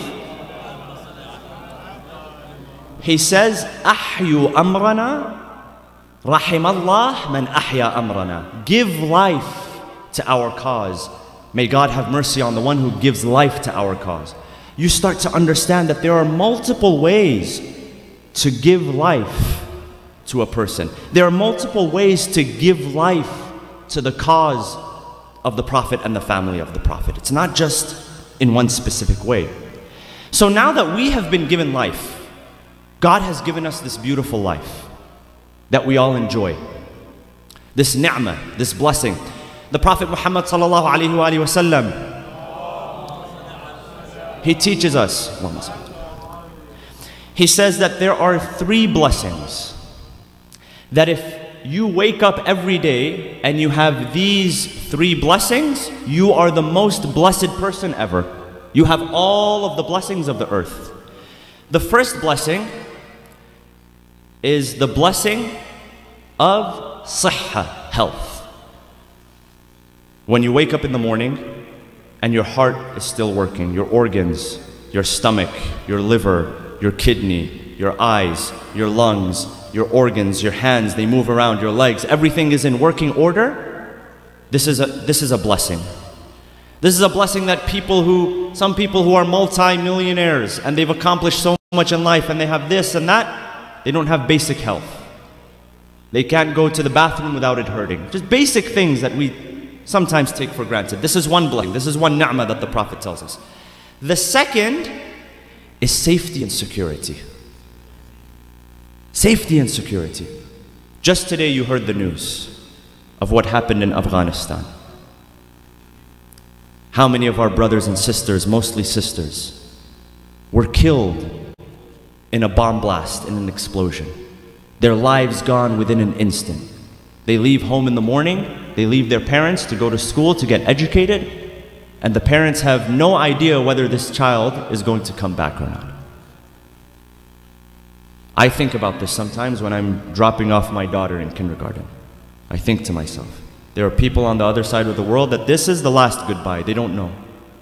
he says, أحيوا أمرنا رحم الله من أحيا أمرنا. Give life to our cause. May God have mercy on the one who gives life to our cause. You start to understand that there are multiple ways to give life to a person. There are multiple ways to give life to the cause of the Prophet and the family of the Prophet. It's not just in one specific way. So now that we have been given life, God has given us this beautiful life that we all enjoy. This ni'mah, this blessing. The Prophet Muhammad sallallahu alaihi wasallam, he teaches us. He says that there are 3 blessings. That if you wake up every day and you have these 3 blessings, you are the most blessed person ever. You have all of the blessings of the earth. The first blessing is the blessing of sihha, health. When you wake up in the morning and your heart is still working, your organs, your stomach, your liver, your kidney, your eyes, your lungs, your organs, your hands, they move around, your legs, everything is in working order, this is a blessing. This is a blessing that some people who are multi-millionaires and they've accomplished so much in life and they have this and that, they don't have basic health. They can't go to the bathroom without it hurting. Just basic things that we sometimes take for granted. This is one blessing. This is one ni'mah that the Prophet tells us. The second is safety and security. Safety and security. Just today you heard the news of what happened in Afghanistan. How many of our brothers and sisters, mostly sisters, were killed in a bomb blast, in an explosion. Their lives gone within an instant. They leave home in the morning, they leave their parents to go to school to get educated, and the parents have no idea whether this child is going to come back or not. I think about this sometimes when I'm dropping off my daughter in kindergarten. I think to myself, there are people on the other side of the world that this is the last goodbye. They don't know.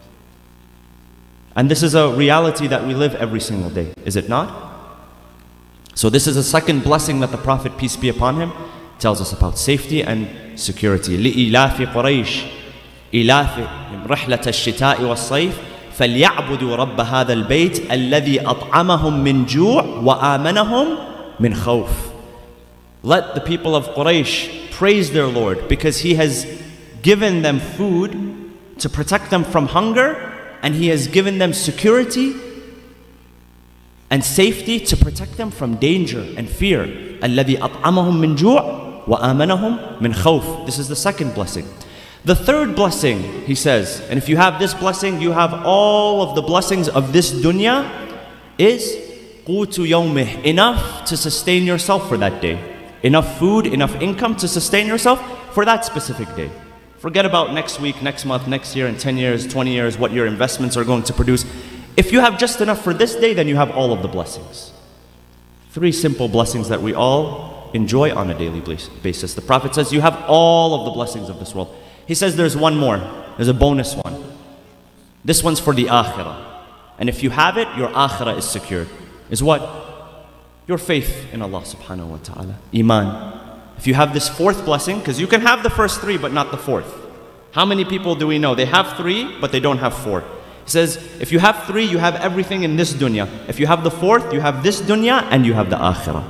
And this is a reality that we live every single day, is it not? So this is a second blessing that the Prophet, peace be upon him, tells us about safety and security. لِإِلَافِ قُرَيْشٍ إِلَافِ رِحْلَةَ الشِّتَاءِ وَالصَّيْفِ فَلْيَعْبُدُوا رَبَّ هَذَا الْبَيْتِ الَّذِي أَطْعَمَهُم مِّن جُوعٍ وَآمَنَهُم مِّن خَوْفٍ. Let the people of Quraysh praise their Lord because He has given them food to protect them from hunger, and He has given them security and safety to protect them from danger and fear. الَّذِي أَطْعَمَهُم مِّن جُوعٍ وَآمَنَهُم مِّن خَوْفٍ. This is the second blessing. The third blessing, he says, and if you have this blessing, you have all of the blessings of this dunya, is قُوتُ يَوْمِهِ, enough to sustain yourself for that day. Enough food, enough income to sustain yourself for that specific day. Forget about next week, next month, next year, in 10 years, 20 years, what your investments are going to produce. If you have just enough for this day, then you have all of the blessings. Three simple blessings that we all enjoy on a daily basis. The Prophet says you have all of the blessings of this world. He says there's one more. There's a bonus one. This one's for the akhirah. And if you have it, your akhirah is secured. Is what? Your faith in Allah subhanahu wa ta'ala. Iman. If you have this fourth blessing, because you can have the first three but not the fourth. How many people do we know? They have three but they don't have four. He says, if you have three, you have everything in this dunya. If you have the fourth, you have this dunya and you have the akhirah.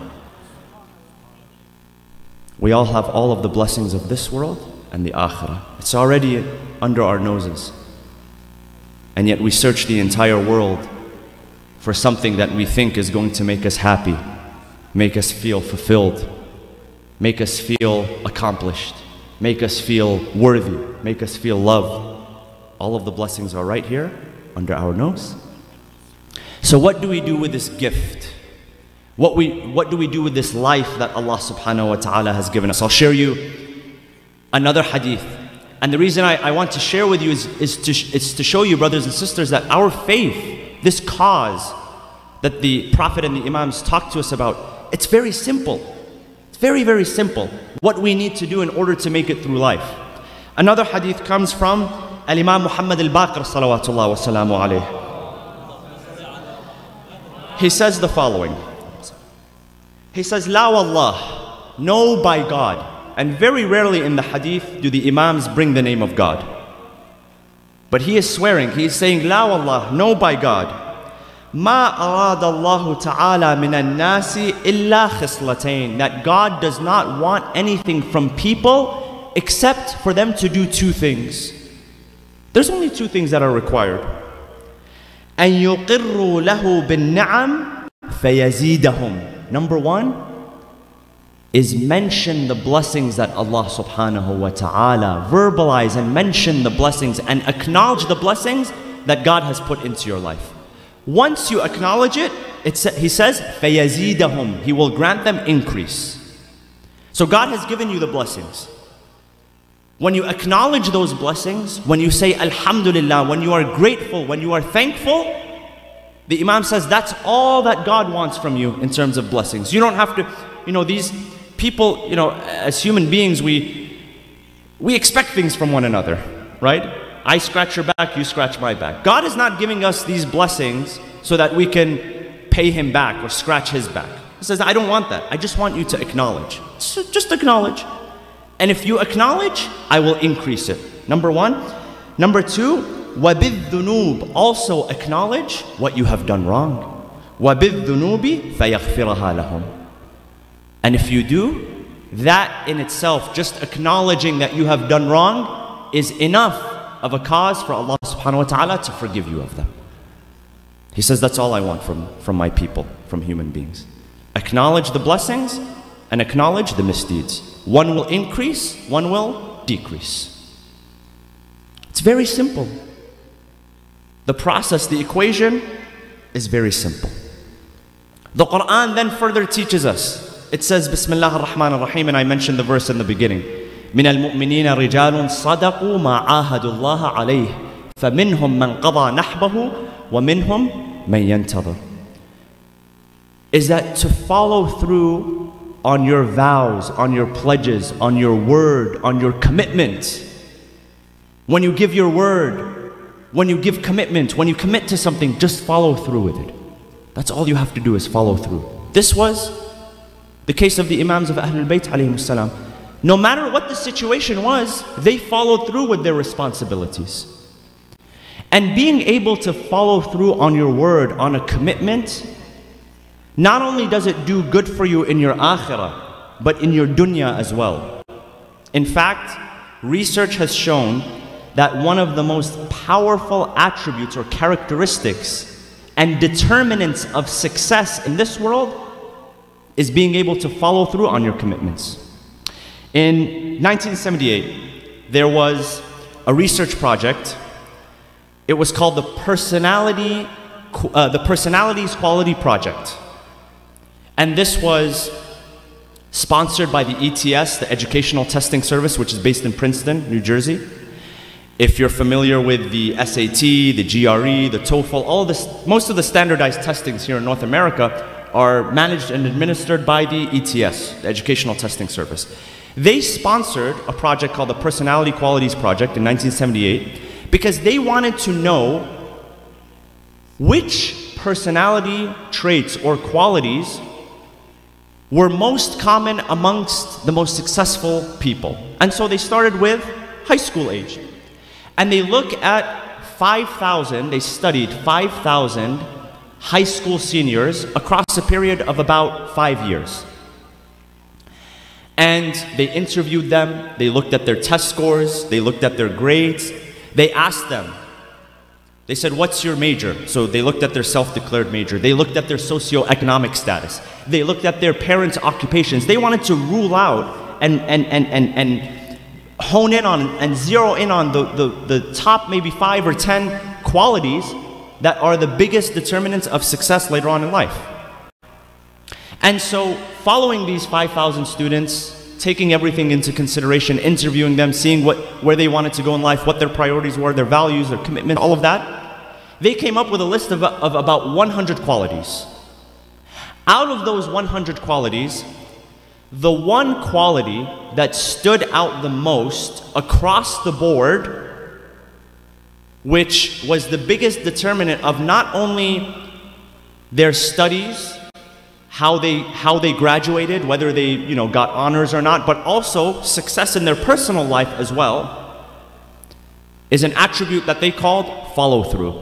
We all have all of the blessings of this world and the akhirah. It's already under our noses. And yet we search the entire world for something that we think is going to make us happy, make us feel fulfilled, make us feel accomplished, make us feel worthy, make us feel loved. All of the blessings are right here under our nose. So what do we do with this gift? What do we do with this life that Allah subhanahu wa ta'ala has given us? I'll share you another hadith. And the reason I want to share with you is to show you, brothers and sisters, that our faith, this cause that the Prophet and the Imams talk to us about, it's very simple. It's very, very simple. What we need to do in order to make it through life. Another hadith comes from Al-Imam Muhammad al-Baqir salawatullah wa salamu alayhi. He says the following. He says, La wallah, no by God. And very rarely in the hadith do the Imams bring the name of God. But he is swearing, he is saying, La wallah, no by God. Ma arada Allahu ta'ala min al-nasi illa khislatayn. That God does not want anything from people except for them to do two things. There's only two things that are required. أن يقروا له بالنعم فيزيدهم. Number one is mention the blessings that Allah subhanahu wa ta'ala, verbalize and mention the blessings and acknowledge the blessings that God has put into your life. Once you acknowledge it, he says, فَيَزِيدَهُمْ. He will grant them increase. So God has given you the blessings. When you acknowledge those blessings, when you say Alhamdulillah, when you are grateful, when you are thankful, the Imam says that's all that God wants from you in terms of blessings. You don't have to, these people, as human beings, we expect things from one another, right? I scratch your back, you scratch my back. God is not giving us these blessings so that we can pay Him back or scratch His back. He says, I don't want that. I just want you to acknowledge. So just acknowledge. And if you acknowledge, I will increase it. Number one. Number two, وَبِالذُّنُوبِ. Also acknowledge what you have done wrong. وَبِالذُّنُوبِ فَيَغْفِرَهَا لَهُمْ. And if you do, that in itself, just acknowledging that you have done wrong, is enough of a cause for Allah subhanahu wa ta'ala to forgive you of them. He says, that's all I want from my people, from human beings. Acknowledge the blessings and acknowledge the misdeeds. One will increase, one will decrease. It's very simple. The process, the equation is very simple. The Quran then further teaches us. It says, Bismillah ar-Rahman ar-Rahim, and I mentioned the verse in the beginning. مِنَ الْمُؤْمِنِينَ رِجَالٌ صَدَقُوا مَا عَاهَدُوا اللَّهَ عَلَيْهِ فَمِنْهُمْ مَنْ قَضَى نَحْبَهُ وَمِنْهُمْ مَنْ يَنْتَظِرُ. Is that to follow through on your vows, on your pledges, on your word, on your commitment. When you give your word, when you give commitment, when you commit to something, just follow through with it. That's all you have to do is follow through. This was the case of the Imams of Ahlul Bayt alayhimus salam. No matter what the situation was, they followed through with their responsibilities. And being able to follow through on your word, on a commitment, not only does it do good for you in your akhirah, but in your dunya as well. In fact, research has shown that one of the most powerful attributes or characteristics and determinants of success in this world is being able to follow through on your commitments. In 1978, there was a research project. It was called the Personalities Quality Project. And this was sponsored by the ETS, the Educational Testing Service, which is based in Princeton, New Jersey. If you're familiar with the SAT, the GRE, the TOEFL, all this, most of the standardized testings here in North America are managed and administered by the ETS, the Educational Testing Service. They sponsored a project called the Personality Qualities Project in 1978 because they wanted to know which personality traits or qualities were most common amongst the most successful people. And so they started with high school age. And they look at 5,000, they studied 5,000 high school seniors across a period of about 5 years. And they interviewed them, they looked at their test scores, they looked at their grades, they asked them, they said, what's your major? So they looked at their self-declared major, they looked at their socioeconomic status, they looked at their parents' occupations. They wanted to rule out and hone in on and zero in on the top maybe 5 or 10 qualities that are the biggest determinants of success later on in life. And so following these 5,000 students, taking everything into consideration, interviewing them, seeing where they wanted to go in life, what their priorities were, their values, their commitment, all of that, they came up with a list of about 100 qualities. Out of those 100 qualities, the one quality that stood out the most across the board, which was the biggest determinant of not only their studies, how they graduated, whether they got honors or not, but also success in their personal life as well, is an attribute that they called follow through.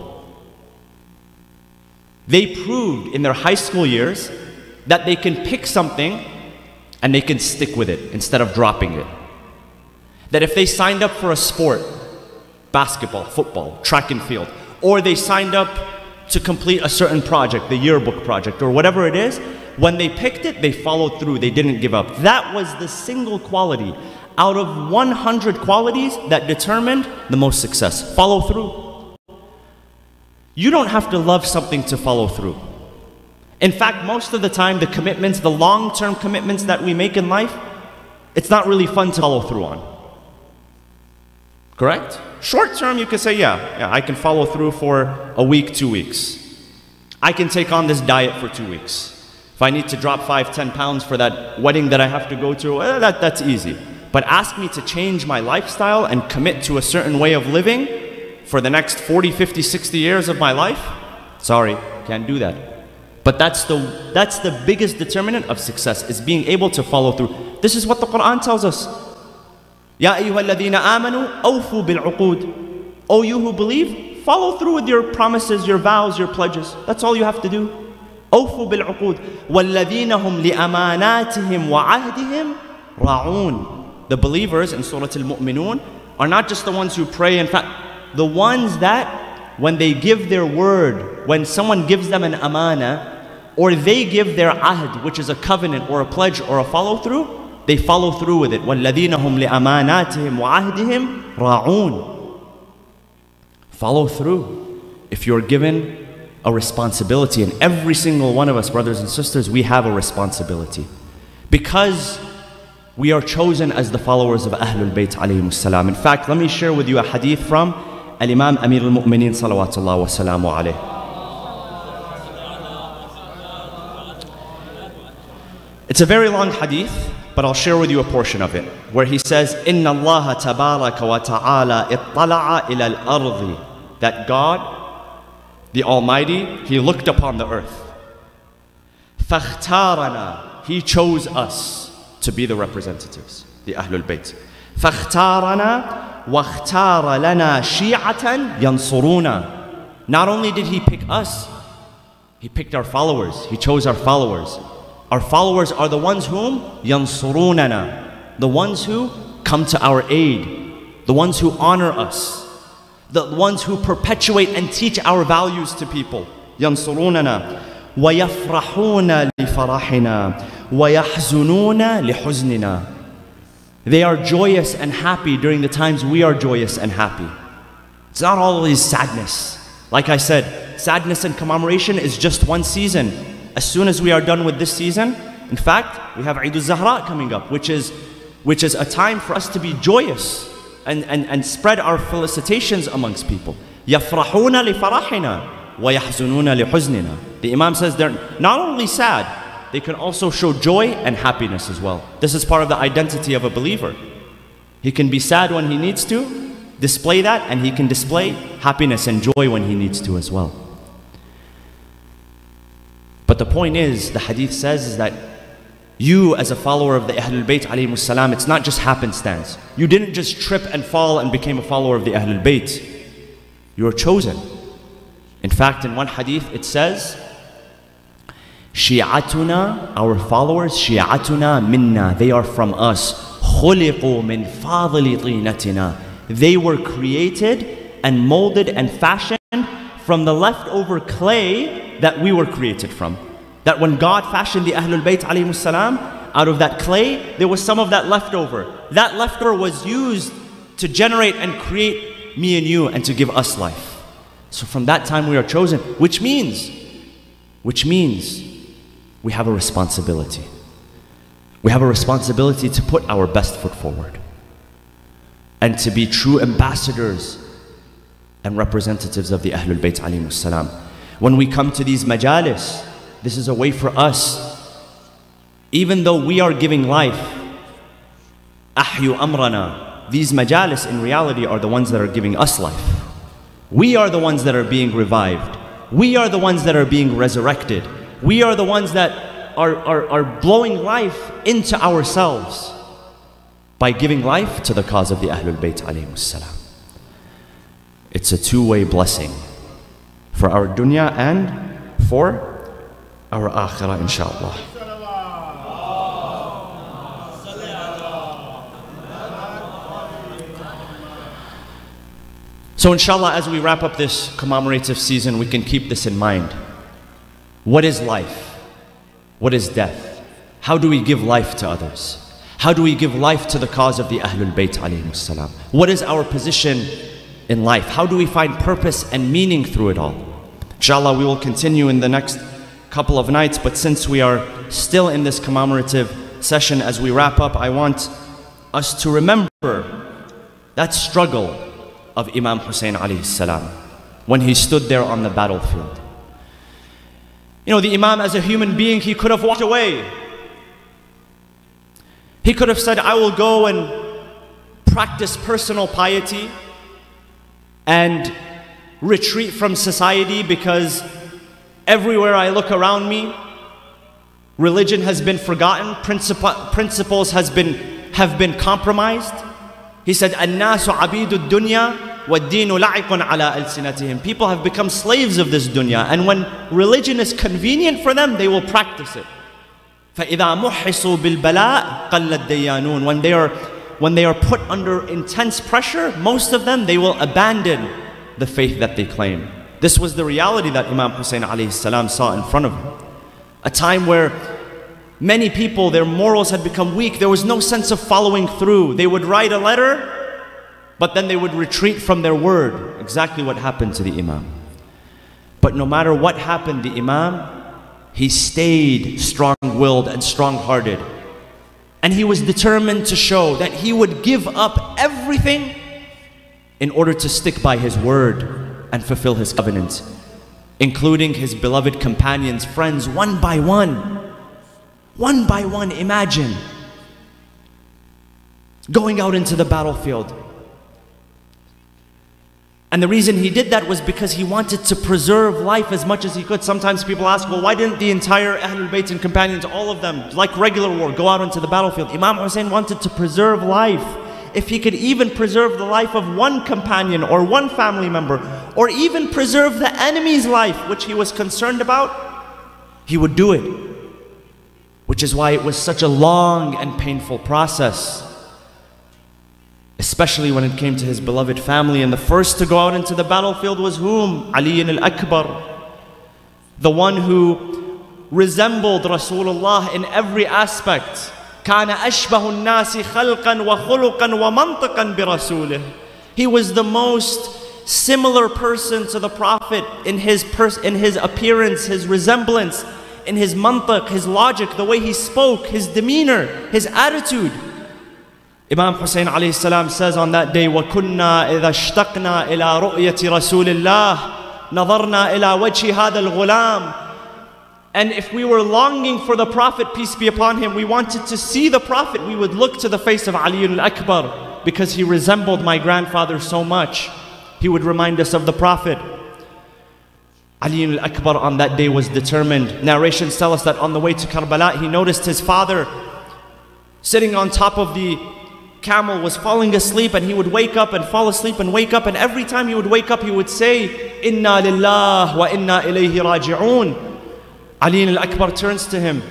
They proved in their high school years that they can pick something and they can stick with it instead of dropping it. That if they signed up for a sport, basketball, football, track and field, or they signed up to complete a certain project, the yearbook project, or whatever it is, when they picked it, they followed through, they didn't give up. That was the single quality out of 100 qualities that determined the most success. Follow through. You don't have to love something to follow through. In fact, most of the time, the commitments, the long-term commitments that we make in life, it's not really fun to follow through on. Correct? Short-term, you can say, yeah, I can follow through for a week, 2 weeks. I can take on this diet for 2 weeks. If I need to drop 5-10 pounds for that wedding that I have to go to, that's easy. But ask me to change my lifestyle and commit to a certain way of living for the next 40, 50, 60 years of my life? Sorry, can't do that. But that's the biggest determinant of success, is being able to follow through. This is what the Quran tells us. Ya ayyuhalladhina amanu awfu bil uqud. O you who believe, follow through with your promises, your vows, your pledges. That's all you have to do. Awfu bil uqud. Walladhina hum li amanatihim wa ahdihim ra'un. The believers in Surah Al-Mu'minun are not just the ones who pray. In fact, the ones that when they give their word, when someone gives them an amana, or they give their ahd, which is a covenant or a pledge or a follow-through, they follow through with it. وَالَّذِينَ هُمْ لِأَمَانَاتِهِمْ وَعَهْدِهِمْ رَاعُونَ. Follow through. If you're given a responsibility, and every single one of us, brothers and sisters, we have a responsibility. Because we are chosen as the followers of Ahlul Bayt alayhimus salam. In fact, let me share with you a hadith from Al-Imam Amir al-Mu'mineen salawatullah wa salamu alayh. It's a very long hadith, but I'll share with you a portion of it, where he says, إِنَّ اللَّهَ تَبَارَكَ وَتَعَالَى اطَّلَعَ إِلَى الْأَرْضِ. That God, the Almighty, He looked upon the earth. فَاخْتَارَنَا. He chose us to be the representatives, the Ahlul Bayt. فَاخْتَارَنَا وَاخْتَارَ لَنَا شِيعَةً يَنْصُرُونَ. Not only did He pick us, He picked our followers. He chose our followers. Our followers are the ones whom yansurunana, the ones who come to our aid, the ones who honor us, the ones who perpetuate and teach our values to people. Yansurunana. وَيَفْرَحُونَ لِفَرَحِنَا وَيَحْزُنُونَ لِحُزْنِنَا. They are joyous and happy during the times we are joyous and happy. It's not always sadness. Like I said, sadness and commemoration is just one season. As soon as we are done with this season, in fact, we have Eid al-Zahra coming up, which is a time for us to be joyous and spread our felicitations amongst people. يَفْرَحُونَ لِفَرَحِنَا وَيَحْزُنُونَ لِحُزْنِنَا. The Imam says they're not only sad, they can also show joy and happiness as well. This is part of the identity of a believer. He can be sad when he needs to, display that, and he can display happiness and joy when he needs to as well. But the point is, the hadith says is that you as a follower of the Ahlul Bayt alayhimus salam, it's not just happenstance. You didn't just trip and fall and became a follower of the Ahlul Bayt. You were chosen. In fact, in one hadith it says, Shi'atuna, our followers, Shi'atuna minna, they are from us. Khuliqu min fadli tinatina. They were created and molded and fashioned from the leftover clay that we were created from. That when God fashioned the Ahlul Bayt alayhimus salam, out of that clay, there was some of that leftover. That leftover was used to generate and create me and you and to give us life. So from that time we are chosen, which means we have a responsibility. We have a responsibility to put our best foot forward and to be true ambassadors and representatives of the Ahlul Bayt alayhimus salam. When we come to these majalis, this is a way for us, even though we are giving life, ahyu amrana, these majalis in reality are the ones that are giving us life. We are the ones that are being revived. We are the ones that are being resurrected. We are the ones that are blowing life into ourselves by giving life to the cause of the Ahlul Bayt alayhimus salam. It's a two-way blessing for our dunya and for our akhirah, inshallah. So inshallah, as we wrap up this commemorative season, we can keep this in mind. What is life? What is death? How do we give life to others? How do we give life to the cause of the Ahlul Bayt alayhimus salam? What is our position in life? How do we find purpose and meaning through it all? Inshallah, we will continue in the next couple of nights, but since we are still in this commemorative session, as we wrap up, I want us to remember that struggle of Imam Hussein alayhi salam when he stood there on the battlefield. You know, the Imam, as a human being, he could have walked away. He could have said, I will go and practice personal piety and retreat from society because everywhere I look around me, religion has been forgotten, principles have been compromised. He said, "An-nasu abidu dunya wad-dinu la'ikun ala alsinatihim." People have become slaves of this dunya, and when religion is convenient for them, they will practice it. فَإِذَا مُحِّصُوا بِالْبَلَاءِ قَلَّ الدَّيَّانُونَ. When they are put under intense pressure, most of them, they will abandon the faith that they claim. This was the reality that Imam Hussein alayhi salam saw in front of him. A time where many people, their morals had become weak. There was no sense of following through. They would write a letter, but then they would retreat from their word. Exactly what happened to the Imam. But no matter what happened, the Imam, he stayed strong-willed and strong-hearted. And he was determined to show that he would give up everything in order to stick by his word and fulfill his covenant, including his beloved companions, friends, one by one. One by one, imagine going out into the battlefield. And the reason he did that was because he wanted to preserve life as much as he could. Sometimes people ask, well, why didn't the entire Ahlul Bayt and companions, all of them, like regular war, go out into the battlefield? Imam Hussein wanted to preserve life. If he could even preserve the life of one companion or one family member, or even preserve the enemy's life, which he was concerned about, he would do it. Which is why it was such a long and painful process. Especially when it came to his beloved family. And the first to go out into the battlefield was whom? Ali al-Akbar. The one who resembled Rasulullah in every aspect. كَانَ أَشْبَهُ النَّاسِ خَلْقًا وَخُلُقًا وَمَنْطِقًا بِرَسُولِهِ. He was the most similar person to the Prophet in his appearance, his resemblance, in his mantiq, his logic, the way he spoke, his demeanor, his attitude. Imam Hussein alayhi salam says on that day, وَكُنَّا إِذَا اشْتَقْنَا إِلَىٰ رُؤْيَةِ رَسُولِ اللَّهِ نَظَرْنَا إِلَىٰ وَجْهِ هَذَا الْغُلَامِ. And if we were longing for the Prophet, peace be upon him, we wanted to see the Prophet, we would look to the face of Ali al-Akbar, because he resembled my grandfather so much. He would remind us of the Prophet. Ali al-Akbar on that day was determined. Narrations tell us that on the way to Karbala, he noticed his father sitting on top of the camel, was falling asleep, and he would wake up and fall asleep and wake up, and every time he would wake up, he would say, Inna lillah wa inna ilayhi raji'un. Ali al-Akbar turns to him.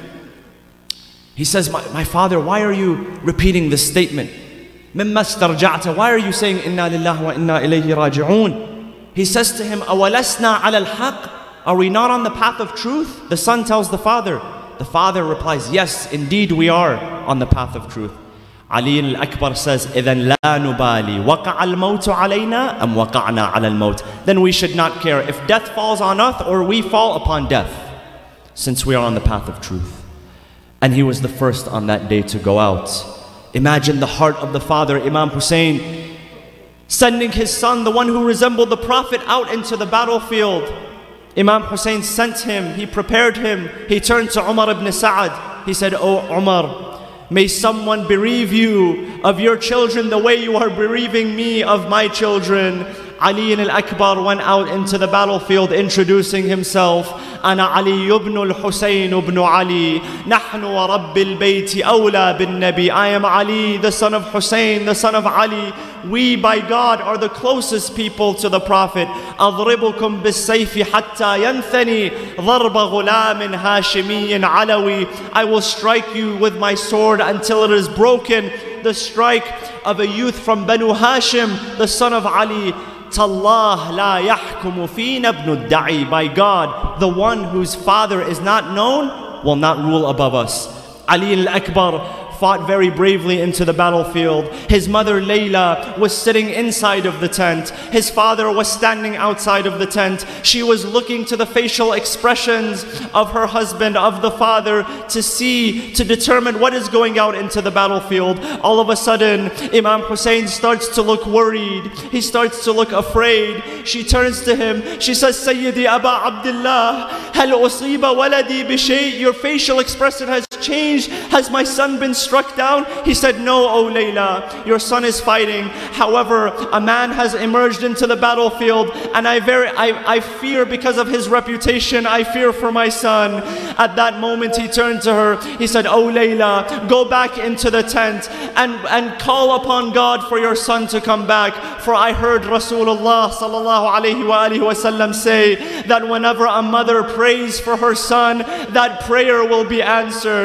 He says, my father, why are you repeating this statement? Mimma starja'ta, why are you saying Inna lillah wa inna ilayhi raji'un? He says to him, Awalasna ala al-haq, are we not on the path of truth? The son tells the father. The father replies, yes, indeed we are on the path of truth. Ali al-Akbar says, إِذَنْ لَا نُبَالِي وَقَعَ الْمَوْتُ عَلَيْنَا أَمْ وَقَعْنَا عَلَى الْمَوْتِ. Then we should not care if death falls on us or we fall upon death, since we are on the path of truth. And he was the first on that day to go out. Imagine the heart of the father, Imam Hussein, sending his son, the one who resembled the Prophet, out into the battlefield. Imam Hussein sent him, he prepared him. He turned to Umar ibn Sa'ad. He said, Oh Umar, may someone bereave you of your children the way you are bereaving me of my children. Ali al-Akbar went out into the battlefield introducing himself. Ana Ali ibn al-Husayn ibn Ali. Nahnu wa Rabbil Bayti awla bin Nabi. I am Ali, the son of Hussein, the son of Ali. We by God are the closest people to the Prophet. أضربكم بالسيف حتى ينثني ضرب غلام هاشمي علوي. I will strike you with my sword until it is broken. The strike of a youth from Banu Hashim, the son of Ali. Tallah la yahkumu fina ibn ad-da'i. By God, the one whose father is not known will not rule above us. Ali al-Akbar fought very bravely into the battlefield. His mother Layla was sitting inside of the tent. His father was standing outside of the tent. She was looking to the facial expressions of her husband, of the father, to see, to determine what is going out into the battlefield. All of a sudden, Imam Hussein starts to look worried. He starts to look afraid. She turns to him. She says, Sayyidi Aba Abdullah, hal usiba waladi bishay. Your facial expression has changed. Has my son been struck down? He said, no, O Layla, your son is fighting. However, a man has emerged into the battlefield, and I fear because of his reputation, I fear for my son. At that moment, he turned to her. He said, O Layla, go back into the tent and call upon God for your son to come back. For I heard Rasulullah sallallahu alayhi wa alihi wasallam say that whenever a mother prays for her son, that prayer will be answered.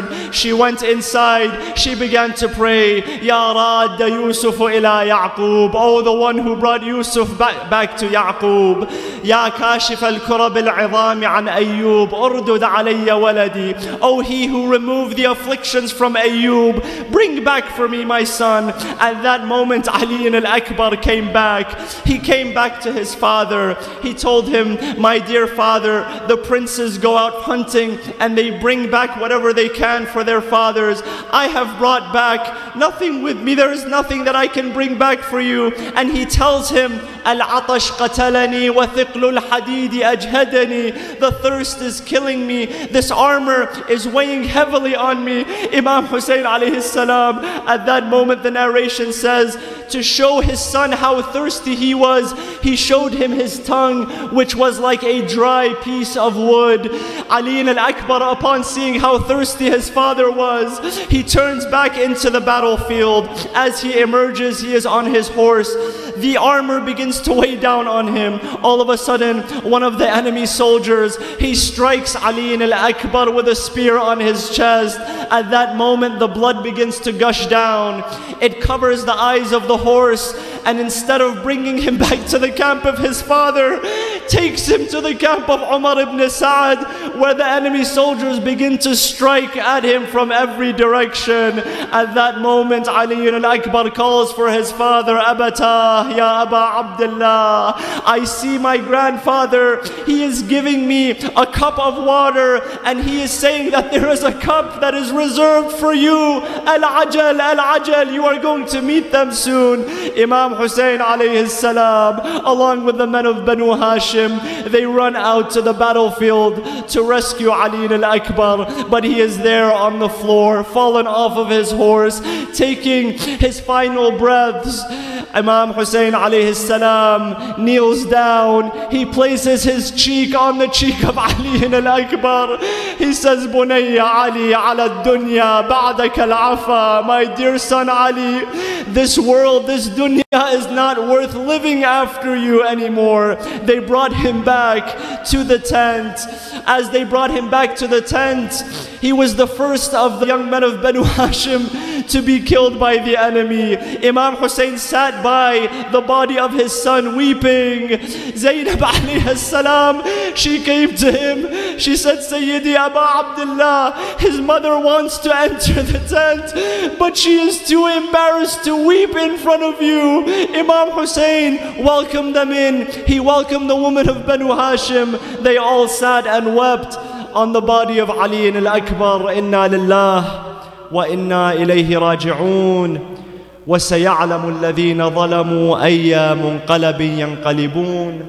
answered. She went inside. She began to pray, Ya Radda Yusuf ila Ya'qub. Oh, the one who brought Yusuf back to Ya'qub. Ya Kashif al-Kurab al-'idham an Ayyub. Urdud alayya waladi. Oh, he who removed the afflictions from Ayyub, bring back for me my son. At that moment, Ali al-Akbar came back. He came back to his father. He told him, my dear father, the princes go out hunting and they bring back whatever they can for their fathers. I have brought back nothing with me. There is nothing that I can bring back for you. And he tells him, Al-atash qatalani wa thiqlu al-hadidi ajhadani. The thirst is killing me. This armor is weighing heavily on me. Imam Hussein alayhi salam, at that moment the narration says, to show his son how thirsty he was, he showed him his tongue, which was like a dry piece of wood. Ali al-Akbar, upon seeing how thirsty his father was, he turns back into the battlefield. As he emerges, he is on his horse. The armor begins to weigh down on him. All of a sudden, one of the enemy soldiers, he strikes Ali al-Akbar with a spear on his chest. At that moment, the blood begins to gush down. It covers the eyes of the horse, and instead of bringing him back to the camp of his father, takes him to the camp of Umar ibn Sa'ad, where the enemy soldiers begin to strike at him from every direction. At that moment, Ali al-Akbar calls for his father, Abata, Ya Aba Abdullah. I see my grandfather. He is giving me a cup of water, and he is saying that there is a cup that is reserved for you. Al-Ajal, Al-Ajal, you are going to meet them soon. Imam Hussein alayhi salam, along with the men of Banu Hashim, they run out to the battlefield to rescue Ali al-Akbar, but he is there on the floor, fallen off of his horse, taking his final breaths. Imam Hussein alayhi salam kneels down. He places his cheek on the cheek of Ali al-Akbar. He says, Bunayya Ali ala dunya ba'daka al-afa. My dear son Ali, this world, this dunya is not worth living after you anymore. They brought him back to the tent. As they brought him back to the tent, he was the first of the young men of Banu Hashim to be killed by the enemy. Imam Hussein sat by the body of his son weeping. Zainab alayhi salam, she came to him. She said, Sayyidi Aba Abdullah, his mother wants to enter the tent, but she is too embarrassed to weep in front of you. Imam Hussein welcomed them in. He welcomed the woman of Banu Hashim. They all sat and wept on the body of Ali al-Akbar. Inna lillah wa inna ilayhi raji'un. وَسَيَعْلَمُ الَّذِينَ ظَلَمُوا أَيَّ مُنْقَلَبٍ يَنْقَلِبُونَ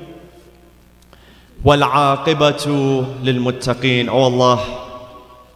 وَالْعَاقِبَةُ لِلْمُتَّقِينَ. Oh Allah,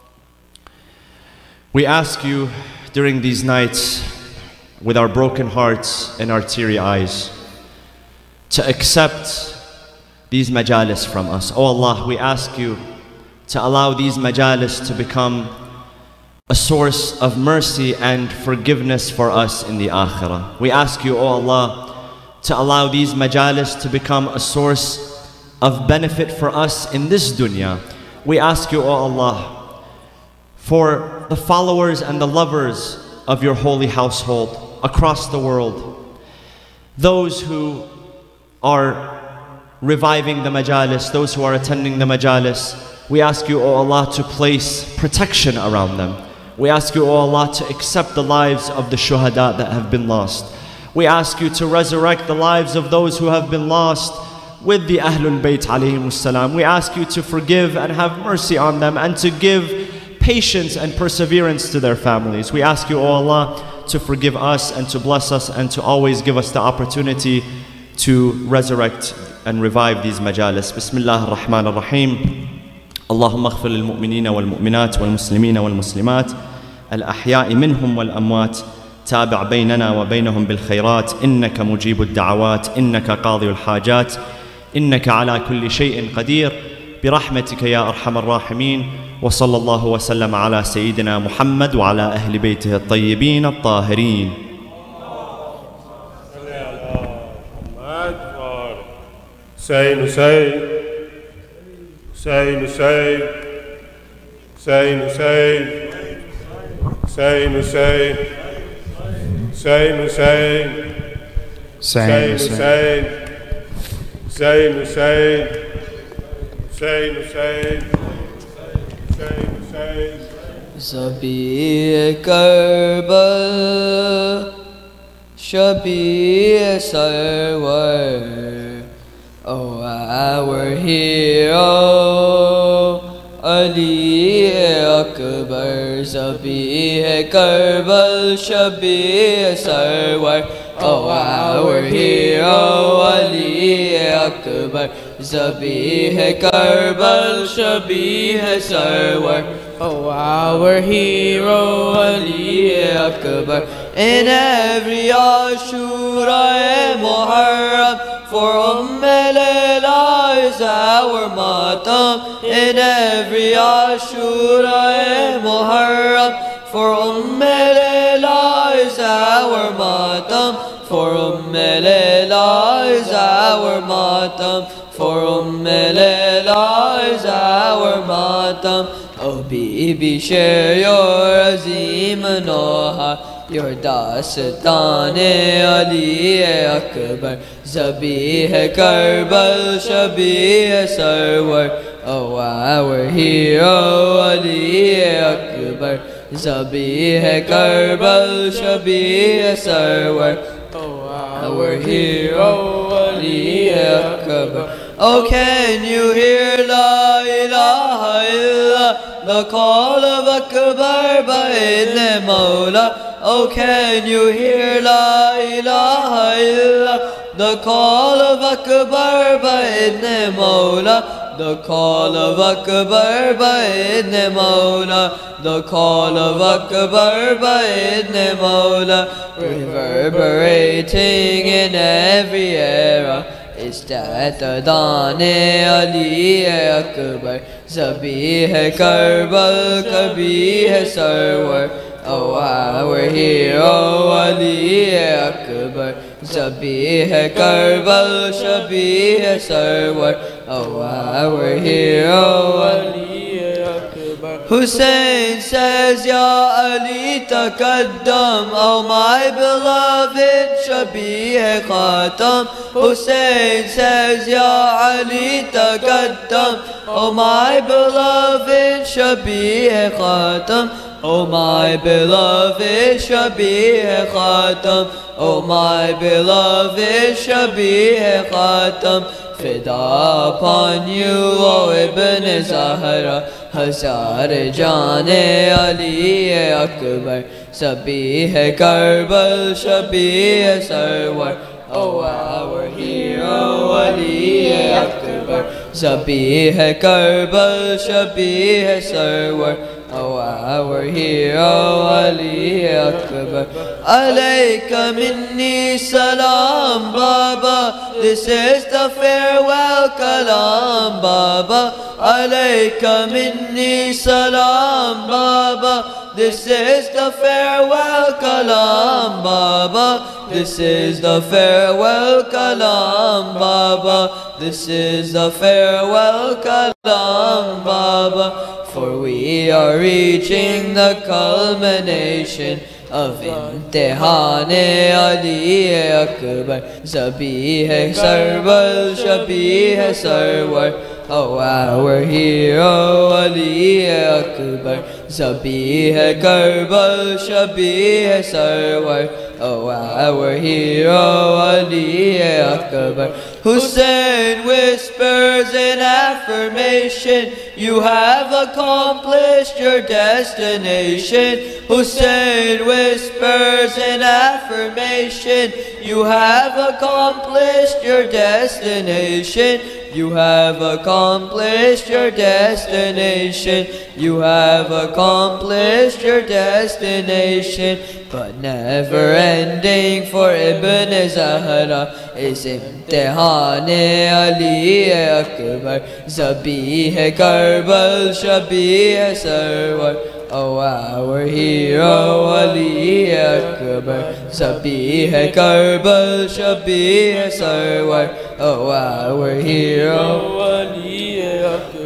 we ask you during these nights, with our broken hearts and our teary eyes, to accept these majalis from us. Oh Allah, we ask you to allow these majalis to become a source of mercy and forgiveness for us in the akhirah. We ask you, oh Allah, to allow these majalis to become a source of benefit for us in this dunya. We ask you, oh Allah, for the followers and the lovers of your holy household across the world, those who are reviving the majalis, those who are attending the majalis, we ask you, oh Allah, to place protection around them. We ask you, oh Allah, to accept the lives of the shuhada that have been lost. We ask you to resurrect the lives of those who have been lost with the Ahlul Bayt alayhimus salam. We ask you to forgive and have mercy on them and to give patience and perseverance to their families. We ask you, oh Allah, to forgive us and to bless us and to always give us the opportunity to resurrect and revive these majalis. Bismillah ar-Rahman ar-Rahim. اللهم اغفر للمؤمنين والمؤمنات والمسلمين والمسلمات الأحياء منهم والأموات تابع بيننا وبينهم بالخيرات إنك مجيب الدعوات إنك قاضي الحاجات إنك على كل شيء قدير برحمتك يا أرحم الراحمين وصلى الله وسلم على سيدنا محمد وعلى أهل بيته الطيبين الطاهرين. Hussein, Hussein, Hussein, Hussein, Hussein, Hussein. Hussein, Hussein. Hussein, Hussein. Hussein, Hussein. Hussein, Hussein. Hussein, Hussein. Zabi Karbal, Shabi Sarwar, oh our hero, Ali Akbar. Zabi Karbal, Shabi Sarwar, oh our hero, Ali Akbar. Zabi Karbal, Shabi Sarwar, oh our hero, Ali Akbar. In every Ashura Muharram, for Layla is our matam. In every Ashura Muharram, for Layla is our matam. For Layla is our matam. For Layla is our matam. Oh Bibi, share your Azim Noha, your Dastan-e Ali Akbar. Zabi Karbal, Shabi Sarwar, oh our hero, Ali Akbar. Zabi Karbal, Shabi Sarwar, oh our hero, Ali Akbar. Oh, can you hear La ilaha illa, the call of Akbar by Idne Mawla? Oh, can you hear La ilaha illa, the call of Akbar by Idne Mawla? The call of Akbar by Idne Mawla. The call of Akbar by Idne Mawla. Reverberating in every era, is that the Dane Ali Akbar. Zabi Karbal, Kabi Sarwar, oh our hero, Ali Akbar. Zabi Karbal, Shabi Sarwar, oh our hero, Ali Akbar. Hussein says, Ya Ali taqaddam, oh my beloved Shabi Khatam. Hussein says, Ya Ali taqaddam, oh my beloved Shabi Khatam. Oh my beloved Shabi Khatam, oh my beloved Shabi Khatam. Fida upon you, O Ibn Zahra, Hazar Jane Ali Akbar. Zabi Karbal, Shabi Sarwar, oh our hero, Ali Akbar. Zabi Karbal, Shabi Sarwar, oh our hero, Ali Akbar. Alayka minni salam, Baba, this is the farewell kalam, Baba. Alayka minni salam, Baba, this is the farewell kalam, Baba. This is the farewell kalam, Baba. This is the farewell kalam, Baba. For we are reaching the culmination of Imtihane Ali Akbar. Zabi Sarbal, Shabi Sarwar, oh our hero, Ali Akbar. Zabi Karbal, Shabi Sarwar, oh our hero, Ali Akbar. Hussein whispers in affirmation, you have accomplished your destination. Hussein whispers in affirmation, you have accomplished your destination. You have accomplished your destination. You have accomplished your destination. But never ending for Ibn Zahra is Imtihane Ali Akbar. Zabi Karbal, Shabi Sarwar, oh our hero, Ali Akbar. Zabi Karbal, Shabi Sarwar, oh our hero, Ali Akbar.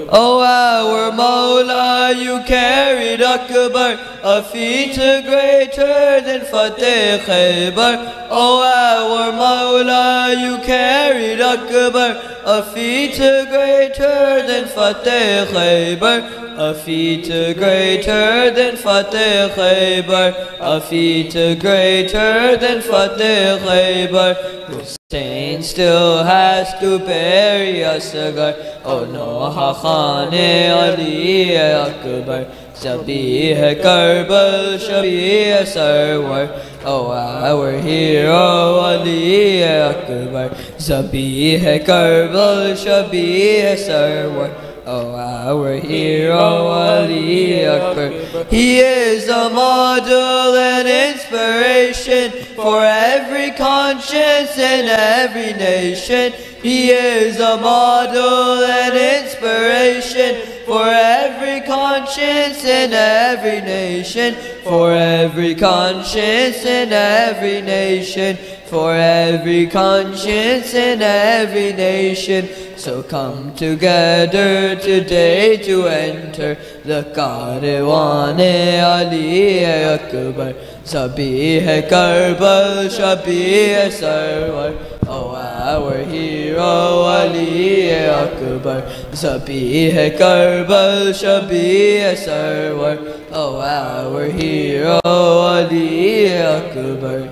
O our Mawla, you carried Akbar, a feat greater than Fateh Khaybar. O our Mawla, you carried Akbar, a feat greater than Fateh Khaybar. A feat greater than Fateh Khaybar, a feat greater than Fateh Khaybar. Hussein still has to bury Asghar. Oh no, Khane Ali Akbar. Shabih Karbal, Shabih Sarwar. Oh, our hero Ali Akbar. Shabih Karbal, Shabih Sarwar. Oh, our hero Ali Akbar. He is a model and inspiration for every conscience and every nation. He is a model and inspiration for every conscience in every nation. For every conscience in every nation. For every conscience in every nation. So come together today to enter the Karwan-e Ali Akbar. Shabih Karbal, Shabih Sarwar. Oh, our hero Ali Akbar. Shabih Karbal, Shabih Sarwar. Oh, our hero Ali Akbar.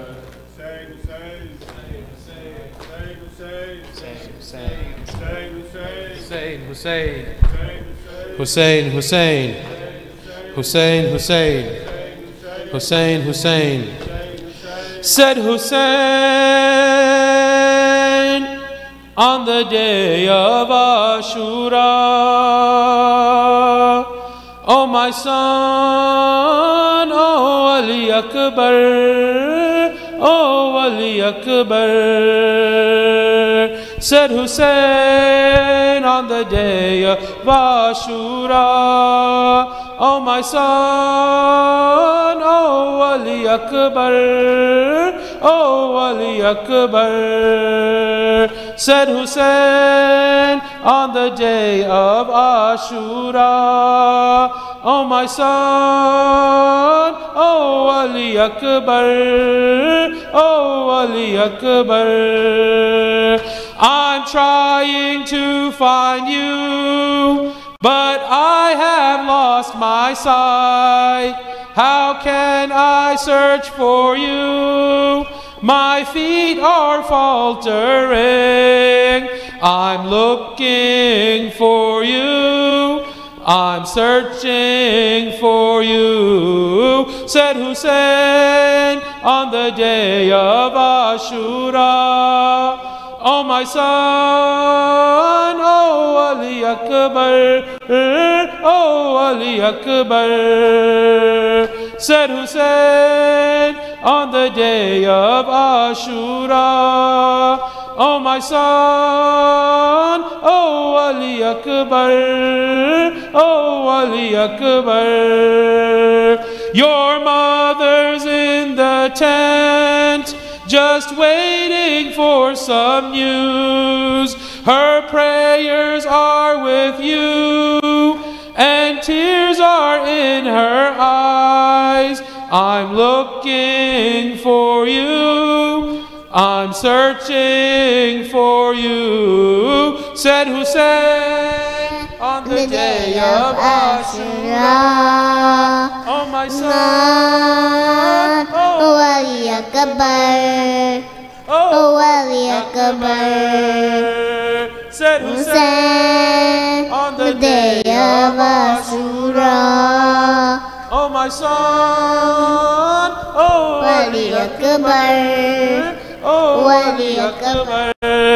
Hussein, Hussein, Hussein, Hussein, Hussein, Hussein. Said Hussein on the day of Ashura, oh my son, oh Ali Akbar, oh Ali Akbar. Said Hussein on the day of Ashura, oh my son, oh Ali Akbar, oh Ali Akbar. Said Hussein on the day of Ashura, oh my son, oh Ali Akbar, oh Ali Akbar. I'm trying to find you, but I have lost my sight. How can I search for you? My feet are faltering. I'm looking for you. I'm searching for you. Said Hussein on the day of Ashura, oh my son, oh Ali Akbar, oh Ali Akbar. Said Hussein on the day of Ashura, oh my son, oh Ali Akbar, oh Ali Akbar. Your mother's in the tent, just waiting for some news. Her prayers are with you, and tears are in her eyes. I'm looking for you, I'm searching for you. Said Hussein on the day of Ashura, oh my son, oh Ali Akbar, oh Ali Akbar. Said Hussein on the day of Ashura, oh my son, oh Ali Akbar, oh Ali Akbar.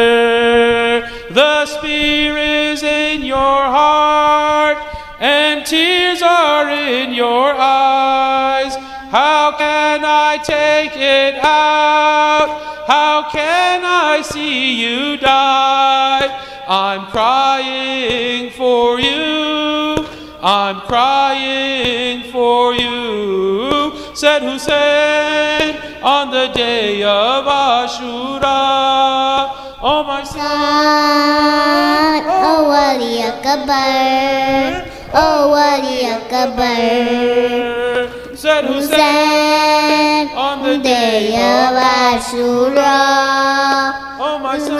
The spear is in your heart, and tears are in your eyes. How can I take it out? How can I see you die? I'm crying for you, I'm crying for you. Said Hussein on the day of Ashura, oh my son, oh Ali Akbar. Akbar, oh Wali Akbar. Said Hussein on the day of Ashura, oh my son,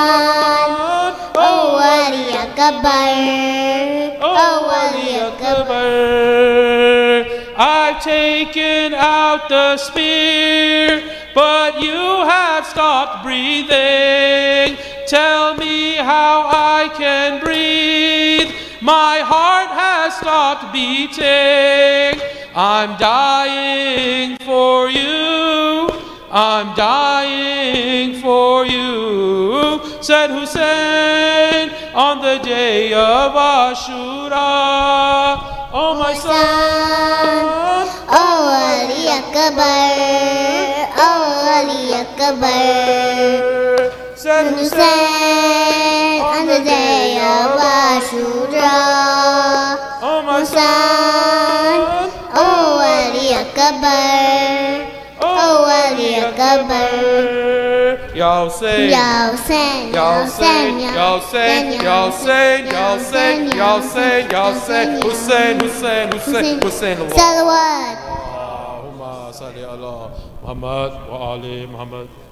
oh Wali Akbar, oh Wali Akbar. I've taken out the spear, but you have stopped breathing. Tell me how I can breathe. My heart has stopped beating. I'm dying for you. I'm dying for you. Said Hussein on the day of Ashura. Oh my son, oh Ali Akbar, oh Ali Akbar. Said Hussein on the day of Ashura. Oh my son, oh Ali Akbar, oh Ali Akbar. Ya Hussein, Ya Hussein, Ya Hussein, Ya Hussein, Ya Hussein, Ya Hussein, Ya Hussein, Ya Hussein, Hussein, Hussein, Hussein, Hussein. Salawat. Allahumma salli ala Muhammad wa ali Muhammad.